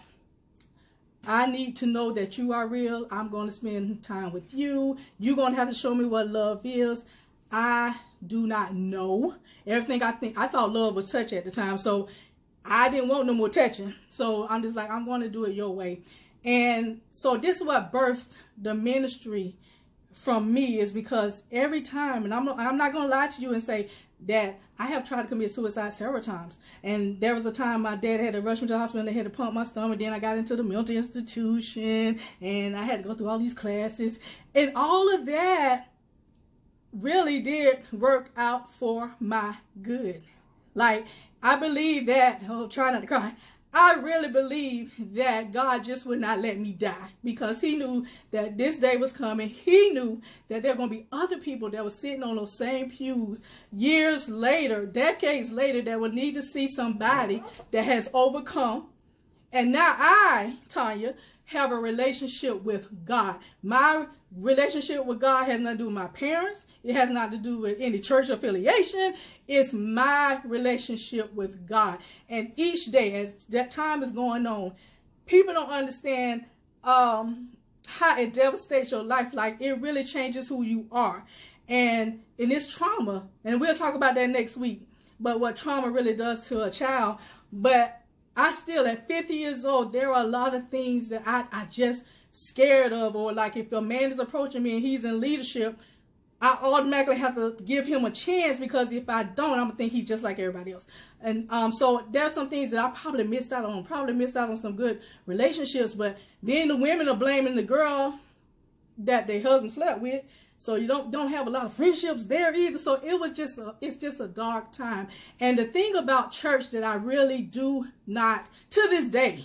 I need to know that you are real. I'm going to spend time with you. You're going to have to show me what love is. I do not know. Everything I think, I thought love was touch at the time. So I didn't want no more touching. So I'm just like, I'm going to do it your way. And so this is what birthed the ministry from me, is because every time, and I'm, I'm not going to lie to you and say that I have tried to commit suicide several times. And there was a time my dad had to rush me to the hospital and they had to pump my stomach. Then I got into the mental institution and I had to go through all these classes. And all of that really did work out for my good. Like, I believe that, oh, try not to cry. I really believe that God just would not let me die, because he knew that this day was coming. He knew that there were going to be other people that were sitting on those same pews years later, decades later, that would need to see somebody that has overcome. And now I, Tonya, have a relationship with God. My relationship with God has nothing to do with my parents. It has nothing to do with any church affiliation. It's my relationship with God. And each day, as that time is going on, people don't understand um, how it devastates your life. Like, it really changes who you are. And in this trauma, and we'll talk about that next week, but what trauma really does to a child. But I still, at fifty years old, there are a lot of things that I, I just scared of. Or like, if a man is approaching me and he's in leadership, I automatically have to give him a chance, because if I don't, I'm going to think he's just like everybody else. And um, so there's some things that I probably missed out on, probably missed out on some good relationships. But then the women are blaming the girl that their husband slept with. So you don't don't have a lot of friendships there either. So it was just a, it's just a dark time. And the thing about church that I really do not, to this day,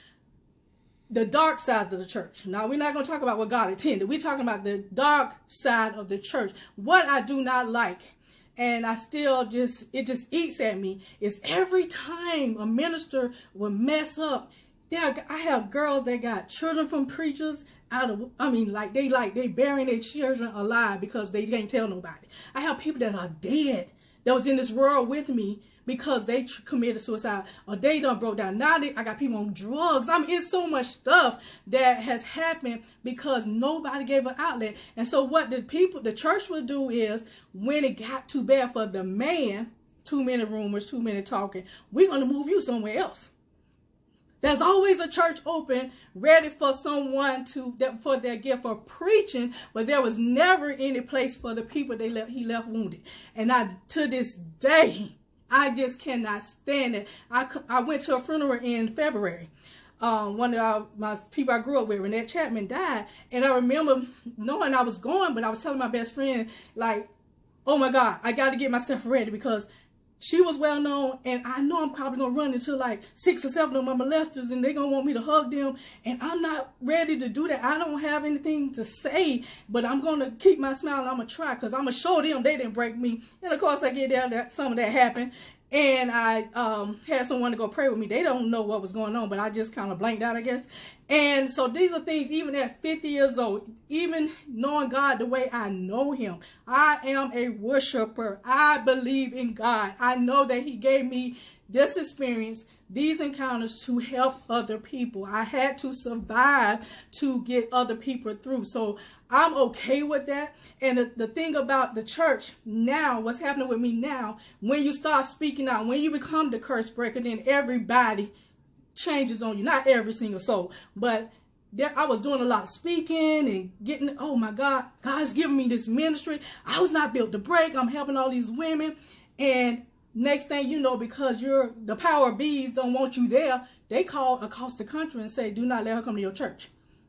the dark side of the church. Now, we're not going to talk about what God intended. We're talking about the dark side of the church. What I do not like, and I still just, it just eats at me, is every time a minister will mess up, there, I have girls that got children from preachers out of, I mean, like, they like, they burying their children alive because they can't tell nobody. I have people that are dead that was in this world with me because they committed suicide, or they done broke down. Now they, I got people on drugs. I mean, it's so much stuff that has happened because nobody gave an outlet. And so what the people, the church would do is, when it got too bad for the man, too many rumors, too many talking, we're going to move you somewhere else. There's always a church open, ready for someone to, that, for their gift of preaching, but there was never any place for the people they left, he left wounded. And I, to this day, I just cannot stand it. I, I went to a funeral in February. Um, one of our, my people I grew up with, Renette Chapman, died. And I remember knowing I was going, but I was telling my best friend, like, oh my God, I got to get myself ready, because she was well known, and I know I'm probably going to run into like six or seven of my molesters, and they're going to want me to hug them, and I'm not ready to do that. I don't have anything to say, but I'm going to keep my smile, and I'm going to try, because I'm going to show them they didn't break me. And of course, I get there, that some of that happened, and I um, had someone to go pray with me. They don't know what was going on, but I just kind of blanked out, I guess. And so these are things, even at fifty years old, even knowing God the way I know him, I am a worshiper. I believe in God. I know that he gave me this experience, these encounters, to help other people. I had to survive to get other people through. So I'm okay with that. And the, the thing about the church now, what's happening with me now, when you start speaking out, when you become the curse breaker, then everybody changes on you. Not every single soul, but there, I was doing a lot of speaking and getting, oh my God, God's giving me this ministry. I was not built to break. I'm helping all these women. And next thing you know, because you're the power bees don't want you there, they call across the country and say, do not let her come to your church.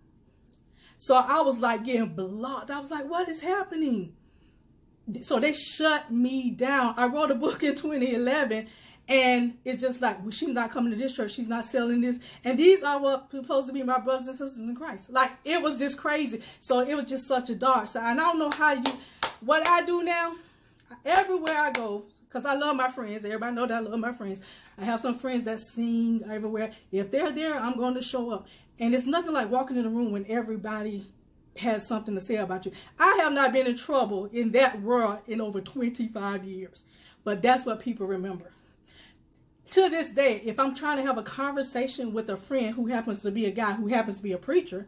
So I was like getting blocked. I was like, what is happening? So they shut me down. I wrote a book in twenty eleven, And it's just like, well, she's not coming to this church. She's not selling this. And these are what supposed to be my brothers and sisters in Christ. Like, it was just crazy. So it was just such a dark side. And I don't know how you, what I do now, everywhere I go, because I love my friends. Everybody know that I love my friends. I have some friends that sing everywhere. If they're there, I'm going to show up. And it's nothing like walking in a room when everybody has something to say about you. I have not been in trouble in that world in over twenty-five years. But that's what people remember. To this day, if I'm trying to have a conversation with a friend who happens to be a guy who happens to be a preacher,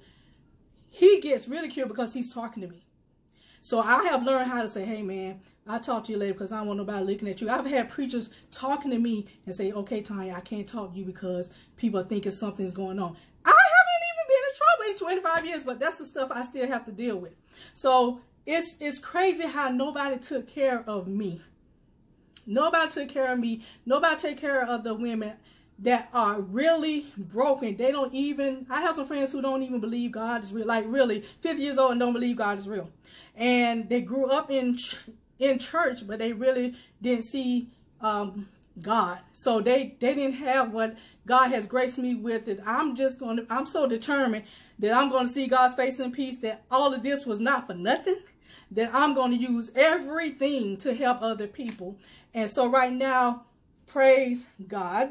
he gets ridiculed because he's talking to me. So I have learned how to say, hey, man, I'll talk to you later because I don't want nobody looking at you. I've had preachers talking to me and say, okay, Tonya, I can't talk to you because people are thinking something's going on. I haven't even been in trouble in twenty-five years, but that's the stuff I still have to deal with. So it's, it's crazy how nobody took care of me. Nobody took care of me. Nobody take care of the women that are really broken. They don't even, I have some friends who don't even believe God is real. Like really, fifty years old and don't believe God is real. And they grew up in in church, but they really didn't see um, God. So they, they didn't have what God has graced me with. That I'm just going to, I'm so determined that I'm going to see God's face in peace, that all of this was not for nothing, that I'm going to use everything to help other people. And so right now, praise God,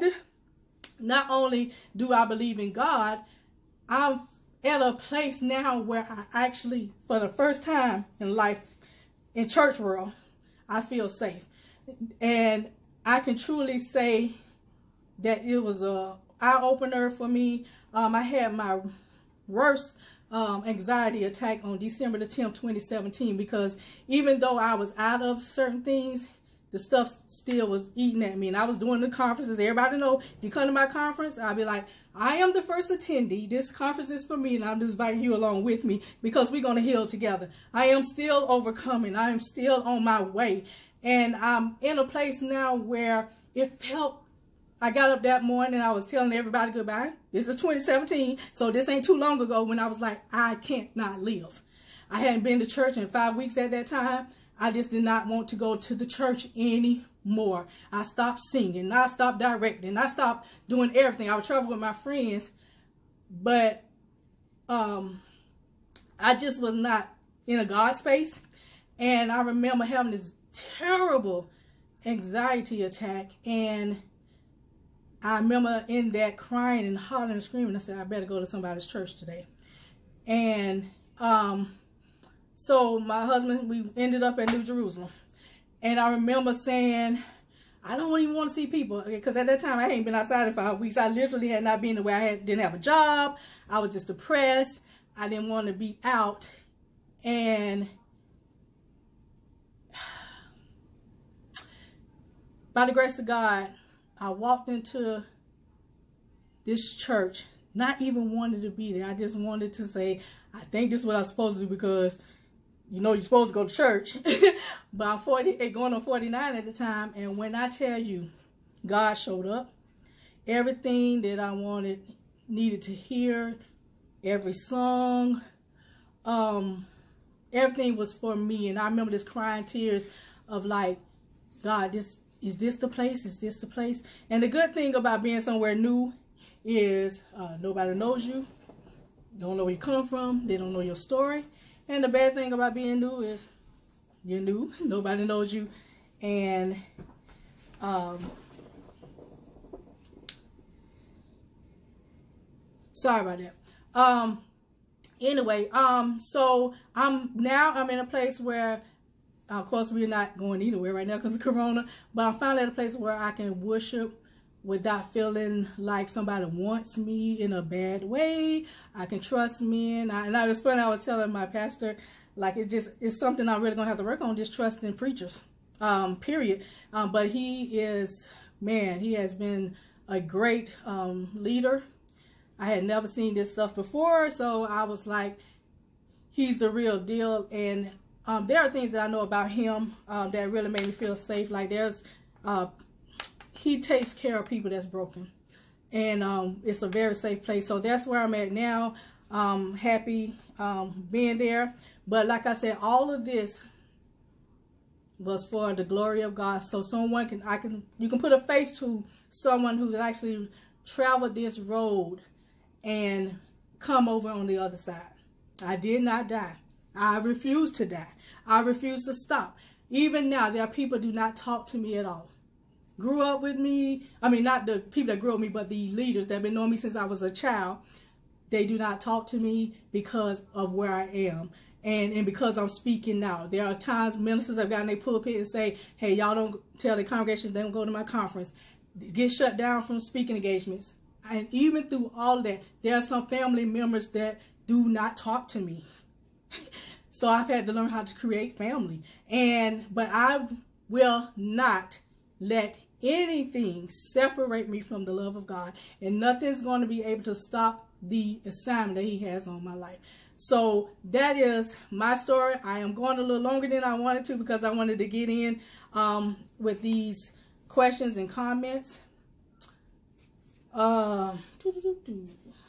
not only do I believe in God, I'm at a place now where I actually, for the first time in life, in church world, I feel safe. And I can truly say that it was a eye-opener for me. Um, I had my worst um, anxiety attack on December the tenth, twenty seventeen, because even though I was out of certain things, the stuff still was eating at me. And I was doing the conferences. Everybody know, if you come to my conference, I'll be like, I am the first attendee. This conference is for me, and I'm just inviting you along with me because we're going to heal together. I am still overcoming. I am still on my way. And I'm in a place now where it felt, I got up that morning and I was telling everybody goodbye. This is twenty seventeen, so this ain't too long ago when I was like, I can't not live. I hadn't been to church in five weeks at that time. I just did not want to go to the church anymore. I stopped singing. I stopped directing. I stopped doing everything. I would travel with my friends, but um, I just was not in a God space. And I remember having this terrible anxiety attack. And I remember in that crying and hollering and screaming. I said, I better go to somebody's church today. And um, so my husband, we ended up at New Jerusalem. And I remember saying, I don't even want to see people. Because at that time, I hadn't been outside in five weeks. I literally had not been away. I had, didn't have a job. I was just depressed. I didn't want to be out. And by the grace of God, I walked into this church, not even wanting to be there. I just wanted to say, I think this is what I'm supposed to do because, you know, you're supposed to go to church. But I'm forty, going on forty-nine at the time. And when I tell you, God showed up. Everything that I wanted, needed to hear, every song, um, everything was for me. And I remember just crying tears of like, God, this is this the place? Is this the place? And the good thing about being somewhere new is uh, nobody knows you. Don't know where you come from. They don't know your story. And the bad thing about being new is you're new. Nobody knows you. And um, sorry about that. Um, anyway, um, so I'm now I'm in a place where, uh, of course, we're not going anywhere right now because of Corona. But I'm finally at a place where I can worship without feeling like somebody wants me in a bad way. I can trust men. I, and I was funny, I was telling my pastor, like, it's just, it's something I'm really going to have to work on, just trusting preachers, um, period. Um, but he is, man, he has been a great um, leader. I had never seen this stuff before, so I was like, he's the real deal. And um, there are things that I know about him um, that really made me feel safe. Like there's, uh, he takes care of people that's broken. And um, it's a very safe place. So that's where I'm at now. Um, happy um, being there. But like I said, all of this was for the glory of God. So someone can, I can, you can put a face to someone who actually traveled this road and come over on the other side. I did not die. I refuse to die. I refuse to stop. Even now, there are people who do not talk to me at all. Grew up with me. I mean, not the people that grew up with me, but the leaders that have been knowing me since I was a child. They do not talk to me because of where I am. And, and because I'm speaking now. There are times ministers have gotten their pulpit and say, hey, y'all don't tell the congregations they don't go to my conference. Get shut down from speaking engagements. And even through all of that, there are some family members that do not talk to me. So I've had to learn how to create family. And but I will not let anything separate me from the love of God. And nothing's going to be able to stop the assignment that he has on my life. So that is my story. I am going a little longer than I wanted to because I wanted to get in um, with these questions and comments. Uh, doo -doo -doo -doo.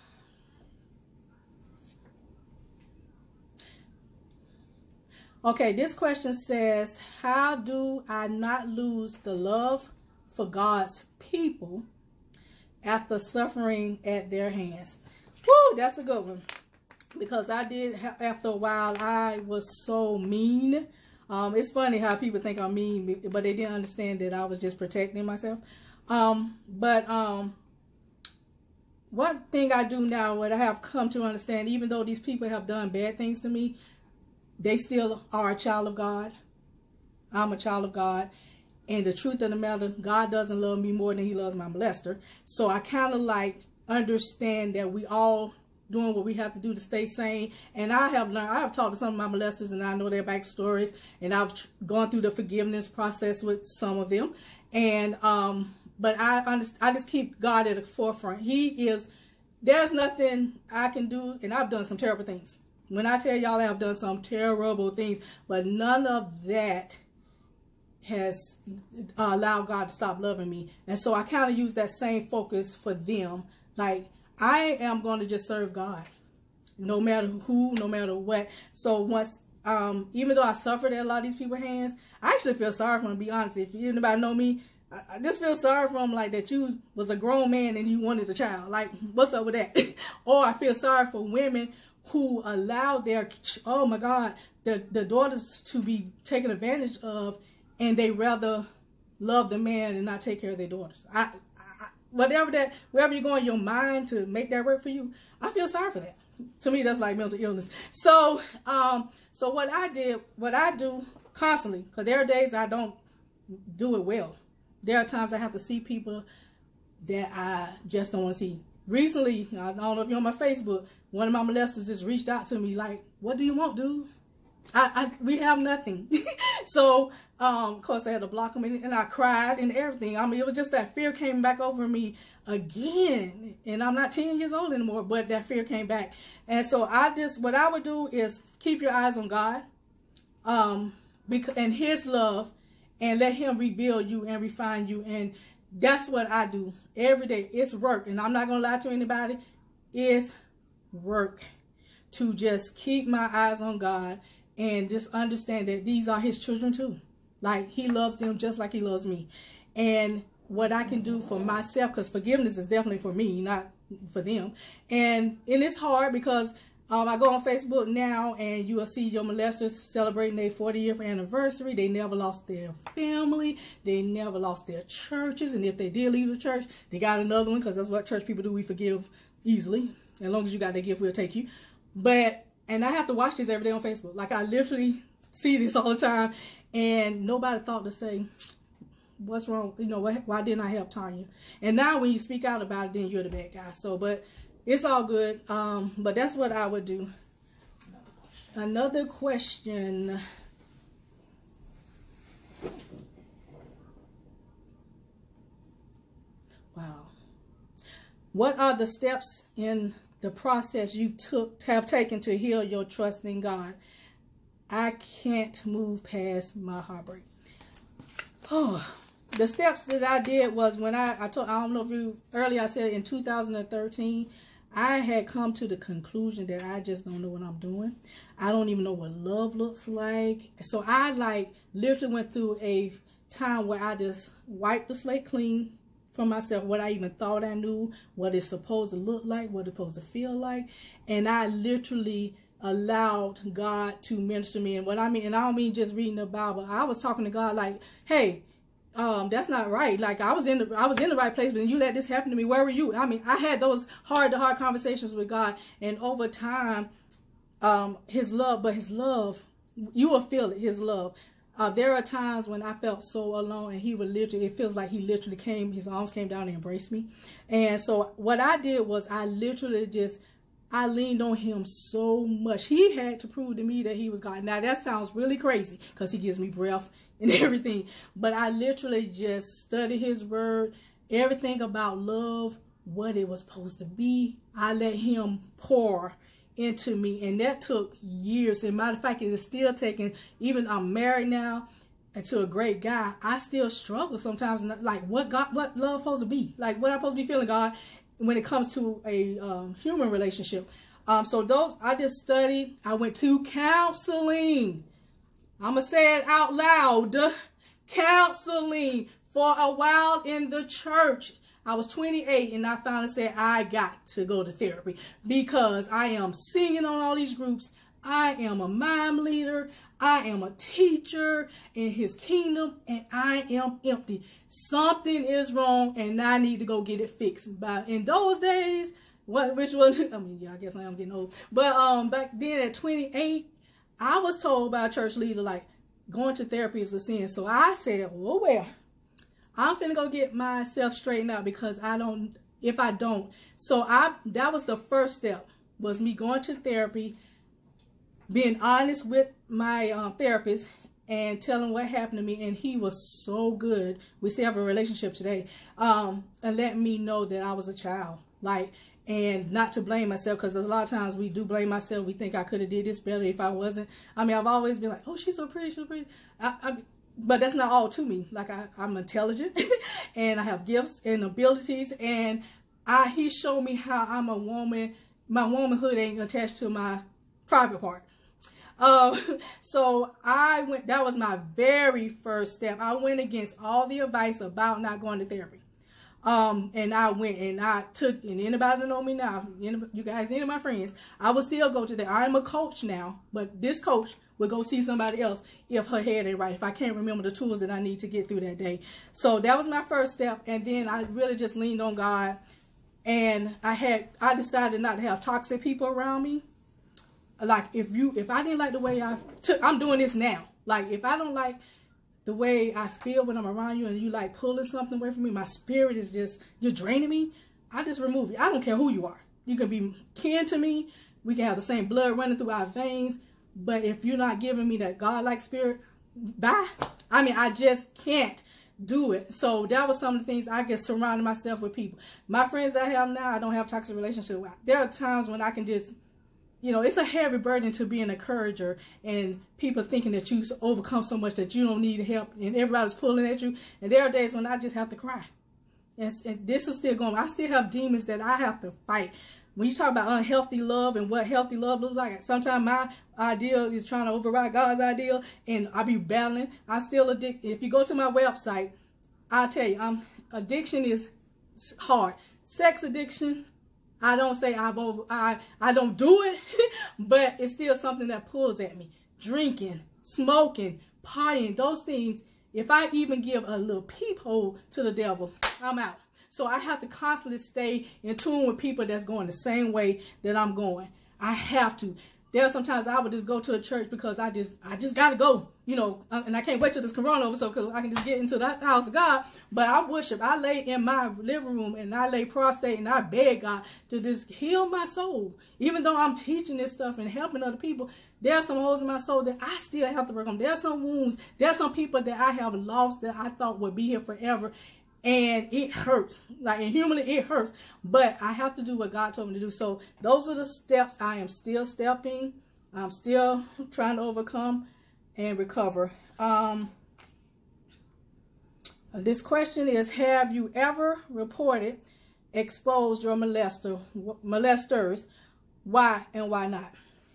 Okay, this question says, how do I not lose the love for God's people after suffering at their hands? Woo, that's a good one. Because I did, after a while, I was so mean. Um, it's funny how people think I'm mean, but they didn't understand that I was just protecting myself. Um, but um, one thing I do now, what I have come to understand, even though these people have done bad things to me, they still are a child of God. I'm a child of God. And the truth of the matter, God doesn't love me more than he loves my molester. So I kind of like understand that we all doing what we have to do to stay sane. And I have learned, I have talked to some of my molesters and I know their backstories. And I've gone through the forgiveness process with some of them. And, um, but I understand, I just keep God at the forefront. He is, there's nothing I can do. And I've done some terrible things. When I tell y'all I have done some terrible things, but none of that has uh, allowed God to stop loving me. And so I kind of use that same focus for them. Like, I am going to just serve God, no matter who, no matter what. So once, um, even though I suffered at a lot of these people's hands, I actually feel sorry for them, to be honest. If anybody know me, I, I just feel sorry for them, like that you was a grown man and you wanted a child. Like, what's up with that? Or I feel sorry for women who allow their, oh my God, the, the daughters to be taken advantage of, and they rather love the man and not take care of their daughters. I, I whatever that, wherever you go in your mind to make that work for you, I feel sorry for that. To me, that's like mental illness. So, um, so what I did, what I do constantly, because there are days I don't do it well. There are times I have to see people that I just don't want to see. Recently, I don't know if you're on my Facebook, one of my molesters just reached out to me like, what do you want, dude? I, I we have nothing. So, um, of course, I had to block him, and I cried and everything. I mean, it was just that fear came back over me again. And I'm not ten years old anymore, but that fear came back. And so I just, what I would do is keep your eyes on God, um, because, and his love, and let him rebuild you and refine you. And that's what I do every day. It's work. And I'm not going to lie to anybody. It's work to just keep my eyes on God and just understand that these are his children too. Like, he loves them just like he loves me. And what I can do for myself, because forgiveness is definitely for me, not for them. And, and it's hard because um, I go on Facebook now and you will see your molesters celebrating their fortieth anniversary. They never lost their family. They never lost their churches. And if they did leave the church, they got another one, because that's what church people do. We forgive easily. As long as you got that gift, we'll take you. But, and I have to watch this every day on Facebook. Like, I literally see this all the time. And nobody thought to say, what's wrong? You know, why, why didn't I help Tonya? And now when you speak out about it, then you're the bad guy. So, but it's all good. Um, but that's what I would do. Another question. Wow. What are the steps in the process you took have taken to heal your trust in God? I can't move past my heartbreak. Oh, the steps that I did was when I, I told, I don't know if you, earlier I said in two thousand thirteen, I had come to the conclusion that I just don't know what I'm doing. I don't even know what love looks like. So I like literally went through a time where I just wiped the slate clean for myself, what I even thought I knew, what it's supposed to look like, what it's supposed to feel like. And I literally allowed God to minister me. And what I mean, and I don't mean just reading the Bible. I was talking to God like, hey, Um, that's not right. Like I was in the I was in the right place, but you let this happen to me. Where were you? I mean, I had those heart to heart conversations with God, and over time, um, His love, but His love, you will feel it. His love. Uh, there are times when I felt so alone, and He would literally. It feels like He literally came. His arms came down and embraced me. And so what I did was I literally just. I leaned on Him so much. He had to prove to me that He was God. Now that sounds really crazy because He gives me breath and everything. But I literally just studied His word, everything about love, what it was supposed to be. I let Him pour into me. And that took years. And matter of fact, it is still taking, even I'm married now and to a great guy, I still struggle sometimes. Like what God, what love supposed to be? Like what I'm supposed to be feeling, God, when it comes to a um, human relationship. Um, so those, I just studied. I went to counseling. I'm going to say it out loud. Counseling for a while in the church. I was twenty-eight and I finally said I got to go to therapy because I am singing on all these groups. I am a mime leader. I am a teacher in His kingdom, and I am empty. Something is wrong, and I need to go get it fixed. But in those days, what which was I mean, yeah, I guess I am getting old. But um, back then at twenty-eight, I was told by a church leader like going to therapy is a sin. So I said, well, well, I'm finna go get myself straightened out because I don't. If I don't, so I that was the first step, was me going to therapy. Being honest with my um, therapist and telling what happened to me, and he was so good. We still have a relationship today, um, and let me know that I was a child, like, and not to blame myself, because there's a lot of times we do blame myself. We think I could have did this better if I wasn't. I mean, I've always been like, oh, she's so pretty, she's so pretty. I, I, but that's not all to me. Like I, I'm intelligent, and I have gifts and abilities, and I he showed me how I'm a woman. My womanhood ain't attached to my private part. Um, so I went, that was my very first step. I went against all the advice about not going to therapy. Um, and I went and I took, and anybody that know me now, you guys, any of my friends, I would still go to that. I'm a coach now, but this coach would go see somebody else if her head ain't right, if I can't remember the tools that I need to get through that day. So that was my first step. And then I really just leaned on God, and I had, I decided not to have toxic people around me. Like if you, if I didn't like the way I took, I'm doing this now. Like if I don't like the way I feel when I'm around you and you like pulling something away from me, my spirit is just, you're draining me, I just remove you. I don't care who you are. You can be kin to me. We can have the same blood running through our veins. But if you're not giving me that God-like spirit, bye. I mean, I just can't do it. So that was some of the things. I get surrounding myself with people. My friends that I have now, I don't have toxic relationship with. There are times when I can just, you know, it's a heavy burden to be an encourager and people thinking that you overcome so much that you don't need help and everybody's pulling at you. And there are days when I just have to cry. And, and this is still going. I still have demons that I have to fight. When you talk about unhealthy love and what healthy love looks like, sometimes my ideal is trying to override God's ideal, and I be battling. I still addict. If you go to my website, I'll tell you, um, addiction is hard. Sex addiction, I don't say I've over, I, I don't do it, but it's still something that pulls at me. Drinking, smoking, partying, those things, if I even give a little peephole to the devil, I'm out. So I have to constantly stay in tune with people that's going the same way that I'm going. I have to. There are sometimes I would just go to a church because I just I just got to go, you know, and I can't wait till this corona over so cause I can just get into the house of God. But I worship. I lay in my living room and I lay prostrate and I beg God to just heal my soul. Even though I'm teaching this stuff and helping other people, there are some holes in my soul that I still have to work on. There are some wounds. There are some people that I have lost that I thought would be here forever. And it hurts. Like, and humanly, it hurts. But I have to do what God told me to do. So those are the steps I am still stepping. I'm still trying to overcome and recover. Um, this question is, have you ever reported expose your molester, molesters? Why and why not?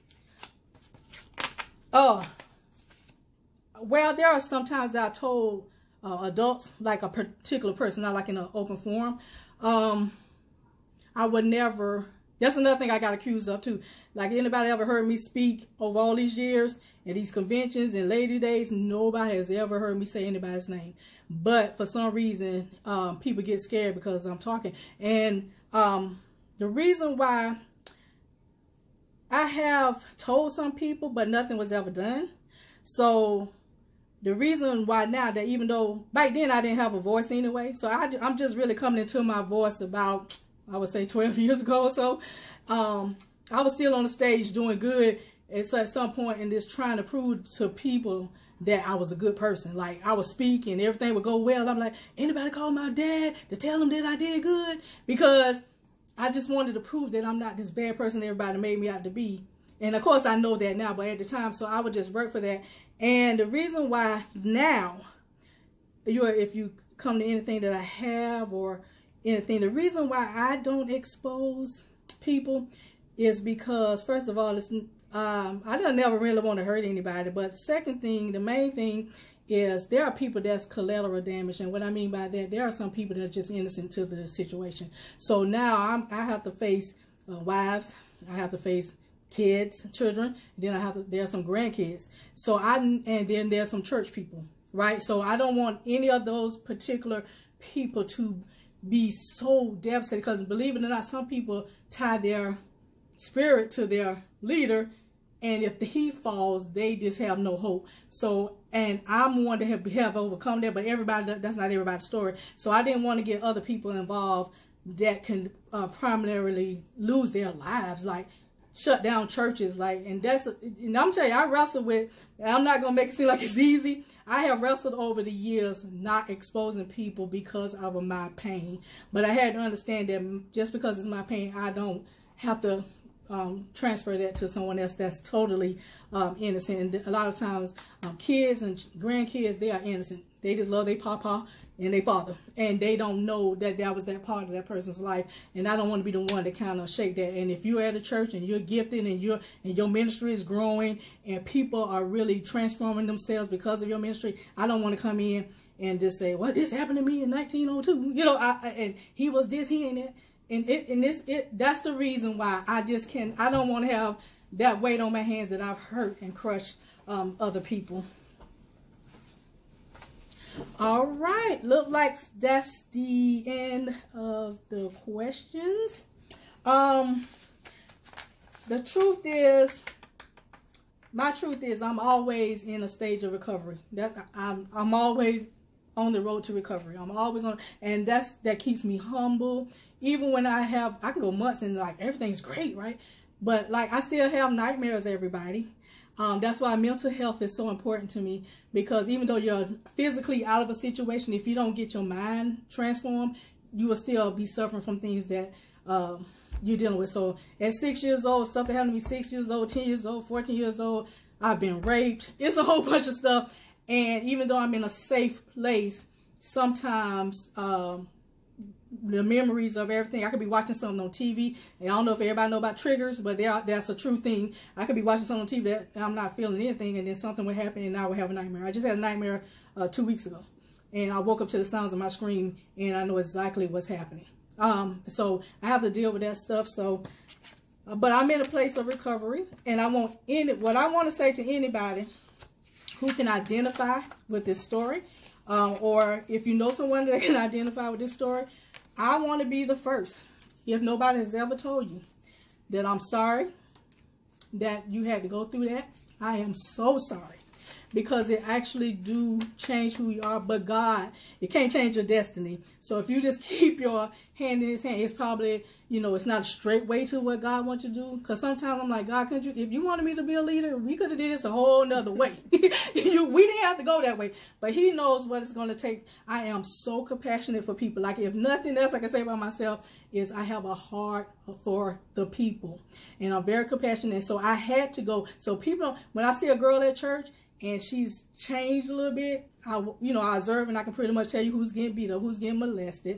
Oh, well, there are sometimes that I told uh, adults, like a particular person, not like in an open forum, um, I would never, that's another thing I got accused of too. Like, anybody ever heard me speak over all these years at these conventions and lady days? Nobody has ever heard me say anybody's name. But for some reason, um, people get scared because I'm talking. And um, the reason why I have told some people, but nothing was ever done. So the reason why now, that even though back then I didn't have a voice anyway, so I, I'm just really coming into my voice about, I would say twelve years ago or so. Um, I was still on the stage doing good at some point and just trying to prove to people that I was a good person. Like, I would speak and everything would go well. I'm like, anybody call my dad to tell him that I did good? Because I just wanted to prove that I'm not this bad person everybody made me out to be. And of course I know that now, but at the time, so I would just work for that. And the reason why now, you are, if you come to anything that I have or anything, the reason why I don't expose people is because, first of all, it's, um, I don't never really want to hurt anybody. But second thing, the main thing is there are people that's collateral damage. And what I mean by that, there are some people that are just innocent to the situation. So now I'm, I have to face uh, wives. I have to face kids, children. Then I have to, there's some grandkids. So I, and then there's some church people, right? So I don't want any of those particular people to be so devastated, because believe it or not, some people tie their spirit to their leader, and if the he falls, they just have no hope. So, and I'm one to have, have overcome that, but everybody, that's not everybody's story. So I didn't want to get other people involved that can uh, primarily lose their lives, like shut down churches, like, and that's, and I'm telling you, I wrestle with, I'm not going to make it seem like it's easy. I have wrestled over the years not exposing people because of my pain. But I had to understand that just because it's my pain, I don't have to um, transfer that to someone else that's totally um, innocent. And a lot of times, um, kids and grandkids, they are innocent. They just love their papa and their father. And they don't know that that was that part of that person's life. And I don't want to be the one to kind of shake that. And if you're at a church and you're gifted and, you're, and your ministry is growing and people are really transforming themselves because of your ministry, I don't want to come in and just say, well, this happened to me in nineteen oh two. You know, I, I, and he was this, he and that. And, it, and this, it, that's the reason why I just can't, I don't want to have that weight on my hands that I've hurt and crushed um, other people. All right, look like that's the end of the questions. Um, the truth is, my truth is, I'm always in a stage of recovery. That I'm, I'm always on the road to recovery. I'm always on, and that's that keeps me humble. Even when I have, I can go months and like everything's great, right? But like I still have nightmares, everybody. Um, that's why mental health is so important to me, because even though you're physically out of a situation, if you don't get your mind transformed, you will still be suffering from things that um, you're dealing with. So at six years old, something happened to me, six years old, ten years old, fourteen years old, I've been raped. It's a whole bunch of stuff. And even though I'm in a safe place, sometimes um, the memories of everything, I could be watching something on T V, and I don't know if everybody know about triggers, but are, that's a true thing. I could be watching something on T V that I'm not feeling anything, and then something would happen and I would have a nightmare. I just had a nightmare uh, two weeks ago, and I woke up to the sounds of my scream, and I know exactly what's happening. Um, so I have to deal with that stuff. So, uh, but I'm in a place of recovery, and I want any, what I want to say to anybody who can identify with this story, um, or if you know someone that can identify with this story, I want to be the first. If nobody has ever told you that I'm sorry that you had to go through that, I am so sorry, because it actually do change who you are. But God, it can't change your destiny. So if you just keep your hand in his hand, it's probably, you know, it's not a straight way to what God wants you to do. Because sometimes I'm like, God, could you, if you wanted me to be a leader, we could have did this a whole nother way. you, we didn't have to go that way. But he knows what it's going to take. I am so compassionate for people. Like, if nothing else I can say about myself is I have a heart for the people. And I'm very compassionate. And so I had to go. So people, when I see a girl at church and she's changed a little bit, I, you know, I observe and I can pretty much tell you who's getting beat up, who's getting molested,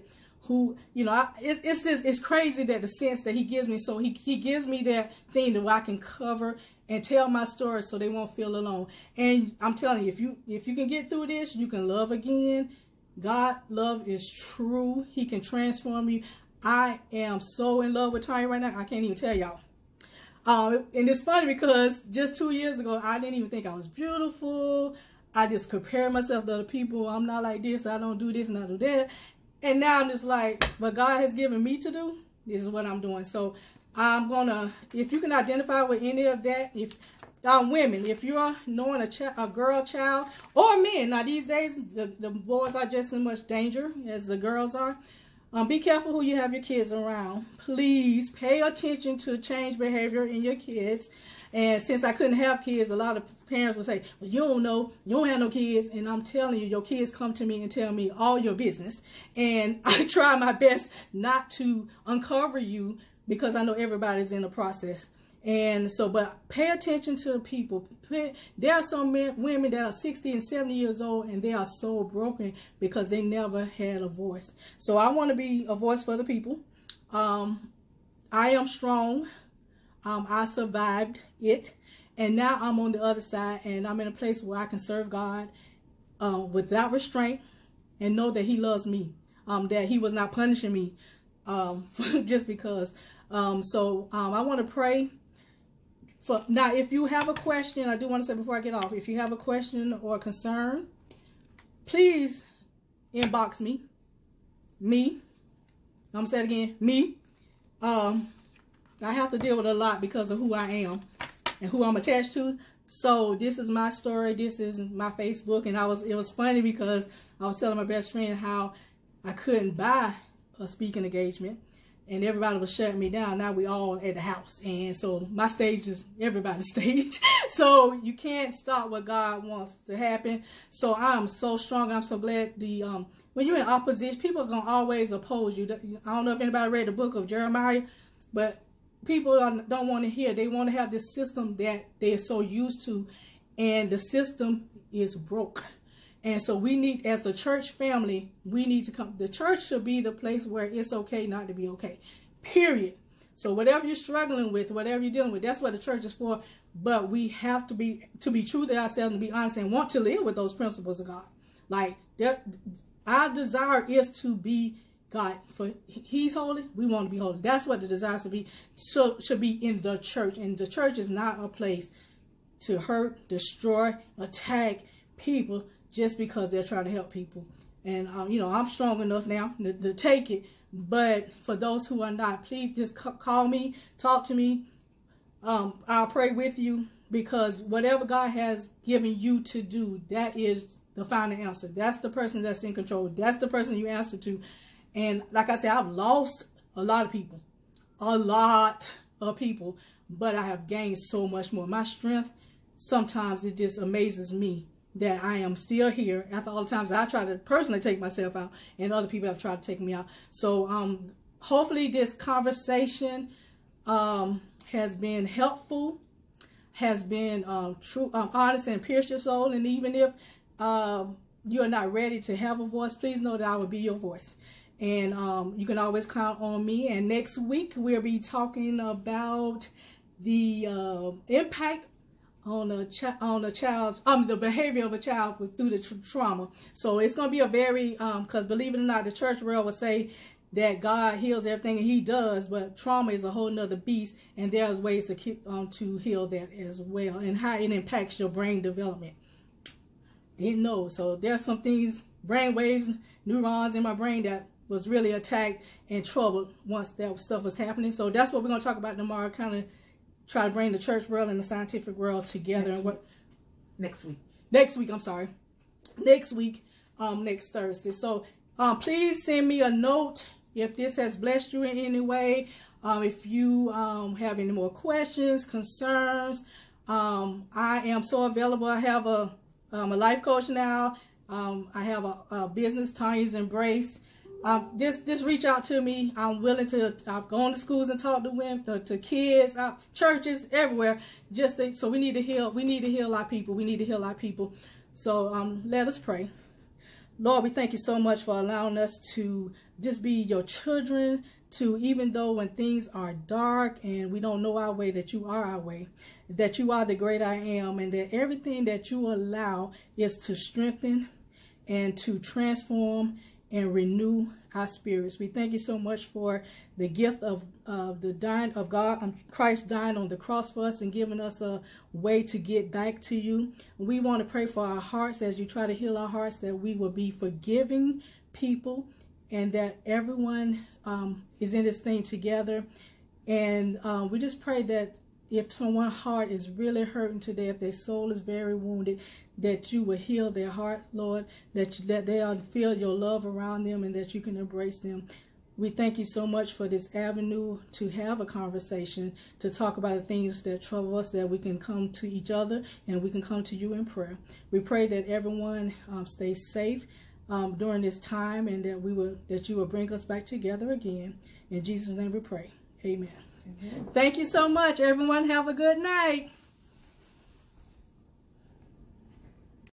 who, you know, I, it's it's just, it's crazy that the sense that he gives me. So he he gives me that thing that I can cover and tell my story, so they won't feel alone. And I'm telling you, if you if you can get through this, you can love again. God love is true. He can transform you. I am so in love with Tanya right now. I can't even tell y'all. Um, and it's funny because just two years ago, I didn't even think I was beautiful. I just compared myself to other people. I'm not like this. I don't do this and I do that. And now I'm just like, what God has given me to do, this is what I'm doing. So I'm going to, if you can identify with any of that, if um, women, if you're knowing a, ch a girl child, or men, now these days, the, the boys are just as much danger as the girls are. Um, be careful who you have your kids around. Please pay attention to change behavior in your kids. And since I couldn't have kids, a lot of parents would say, well, you don't know, you don't have no kids. And I'm telling you, your kids come to me and tell me all your business. And I try my best not to uncover you because I know everybody's in the process. And so, but pay attention to people. There are some men, women that are sixty and seventy years old, and they are so broken because they never had a voice. So I want to be a voice for the people. Um, I am strong. Um, I survived it. And now I'm on the other side, and I'm in a place where I can serve God uh, without restraint and know that he loves me, um, that he was not punishing me um, just because. Um, so um, I want to pray. For, now, if you have a question, I do want to say before I get off, if you have a question or a concern, please inbox me. Me. I'm going to say it again. Me. Um, I have to deal with a lot because of who I am and who I'm attached to. So this is my story. This is my Facebook. And I was it was funny because I was telling my best friend how I couldn't buy a speaking engagement. And everybody was shutting me down. Now we all at the house. And so my stage is everybody's stage. So you can't stop what God wants to happen. So I'm so strong. I'm so glad the um when you're in opposition, people are going to always oppose you. I don't know if anybody read the book of Jeremiah, but people don't want to hear. They want to have this system that they are so used to. And the system is broke. And so we need, as the church family, we need to come. The church should be the place where it's okay not to be okay, period. So whatever you're struggling with, whatever you're dealing with, that's what the church is for. But we have to be, to be true to ourselves and be honest and want to live with those principles of God. Like that, our desire is to be God. For he's holy, we want to be holy. That's what the desire should be, so, should be in the church. And the church is not a place to hurt, destroy, attack people just because they're trying to help people. And, um, you know, I'm strong enough now to, to take it. But for those who are not, please just call me, talk to me. Um, I'll pray with you, because whatever God has given you to do, that is the final answer. That's the person that's in control. That's the person you answer to. And like I said, I've lost a lot of people, a lot of people, but I have gained so much more. My strength, sometimes it just amazes me that I am still here after all the times I try to personally take myself out and other people have tried to take me out. So um, hopefully this conversation um, has been helpful, has been um, true, um, honest, and pierced your soul. And even if uh, you are not ready to have a voice, please know that I will be your voice. And um, you can always count on me. And next week we'll be talking about the uh, impact on a child, on a child's, um, the behavior of a child with, through the tra trauma. So it's going to be a very, um, because believe it or not, the church world will say that God heals everything, and he does, but trauma is a whole nother beast, and there's ways to keep, um, to heal that as well, and how it impacts your brain development. Didn't know. So there's some things, brain waves, neurons in my brain that was really attacked and troubled once that stuff was happening. So that's what we're going to talk about tomorrow, kind of try to bring the church world and the scientific world together. Next and what next week next week I'm sorry next week um next Thursday. So um please send me a note if this has blessed you in any way. Um if you um have any more questions, concerns, um I am so available. I have a um a life coach now. um I have a, a business, Tonya'z Embrace. Um, just, just reach out to me. I'm willing to, I've gone to schools and talked to women, to, to kids, uh, churches, everywhere. Just to, so we need to heal, we need to heal our people. We need to heal our people. So, um, let us pray. Lord, we thank you so much for allowing us to just be your children, to even though when things are dark and we don't know our way, that you are our way, that you are the great I am, and that everything that you allow is to strengthen and to transform and renew our spirits. We thank you so much for the gift of uh, the dying of God, um, Christ dying on the cross for us and giving us a way to get back to you. We want to pray for our hearts as you try to heal our hearts, that we will be forgiving people, and that everyone um, is in this thing together. And um, we just pray that if someone's heart is really hurting today, if their soul is very wounded, that you will heal their heart, Lord, that, that they'll feel your love around them and that you can embrace them. We thank you so much for this avenue to have a conversation, to talk about the things that trouble us, that we can come to each other and we can come to you in prayer. We pray that everyone um, stays safe um, during this time, and that we will, that you will bring us back together again. In Jesus' name we pray. Amen. Mm-hmm. Thank you so much, everyone. Have a good night.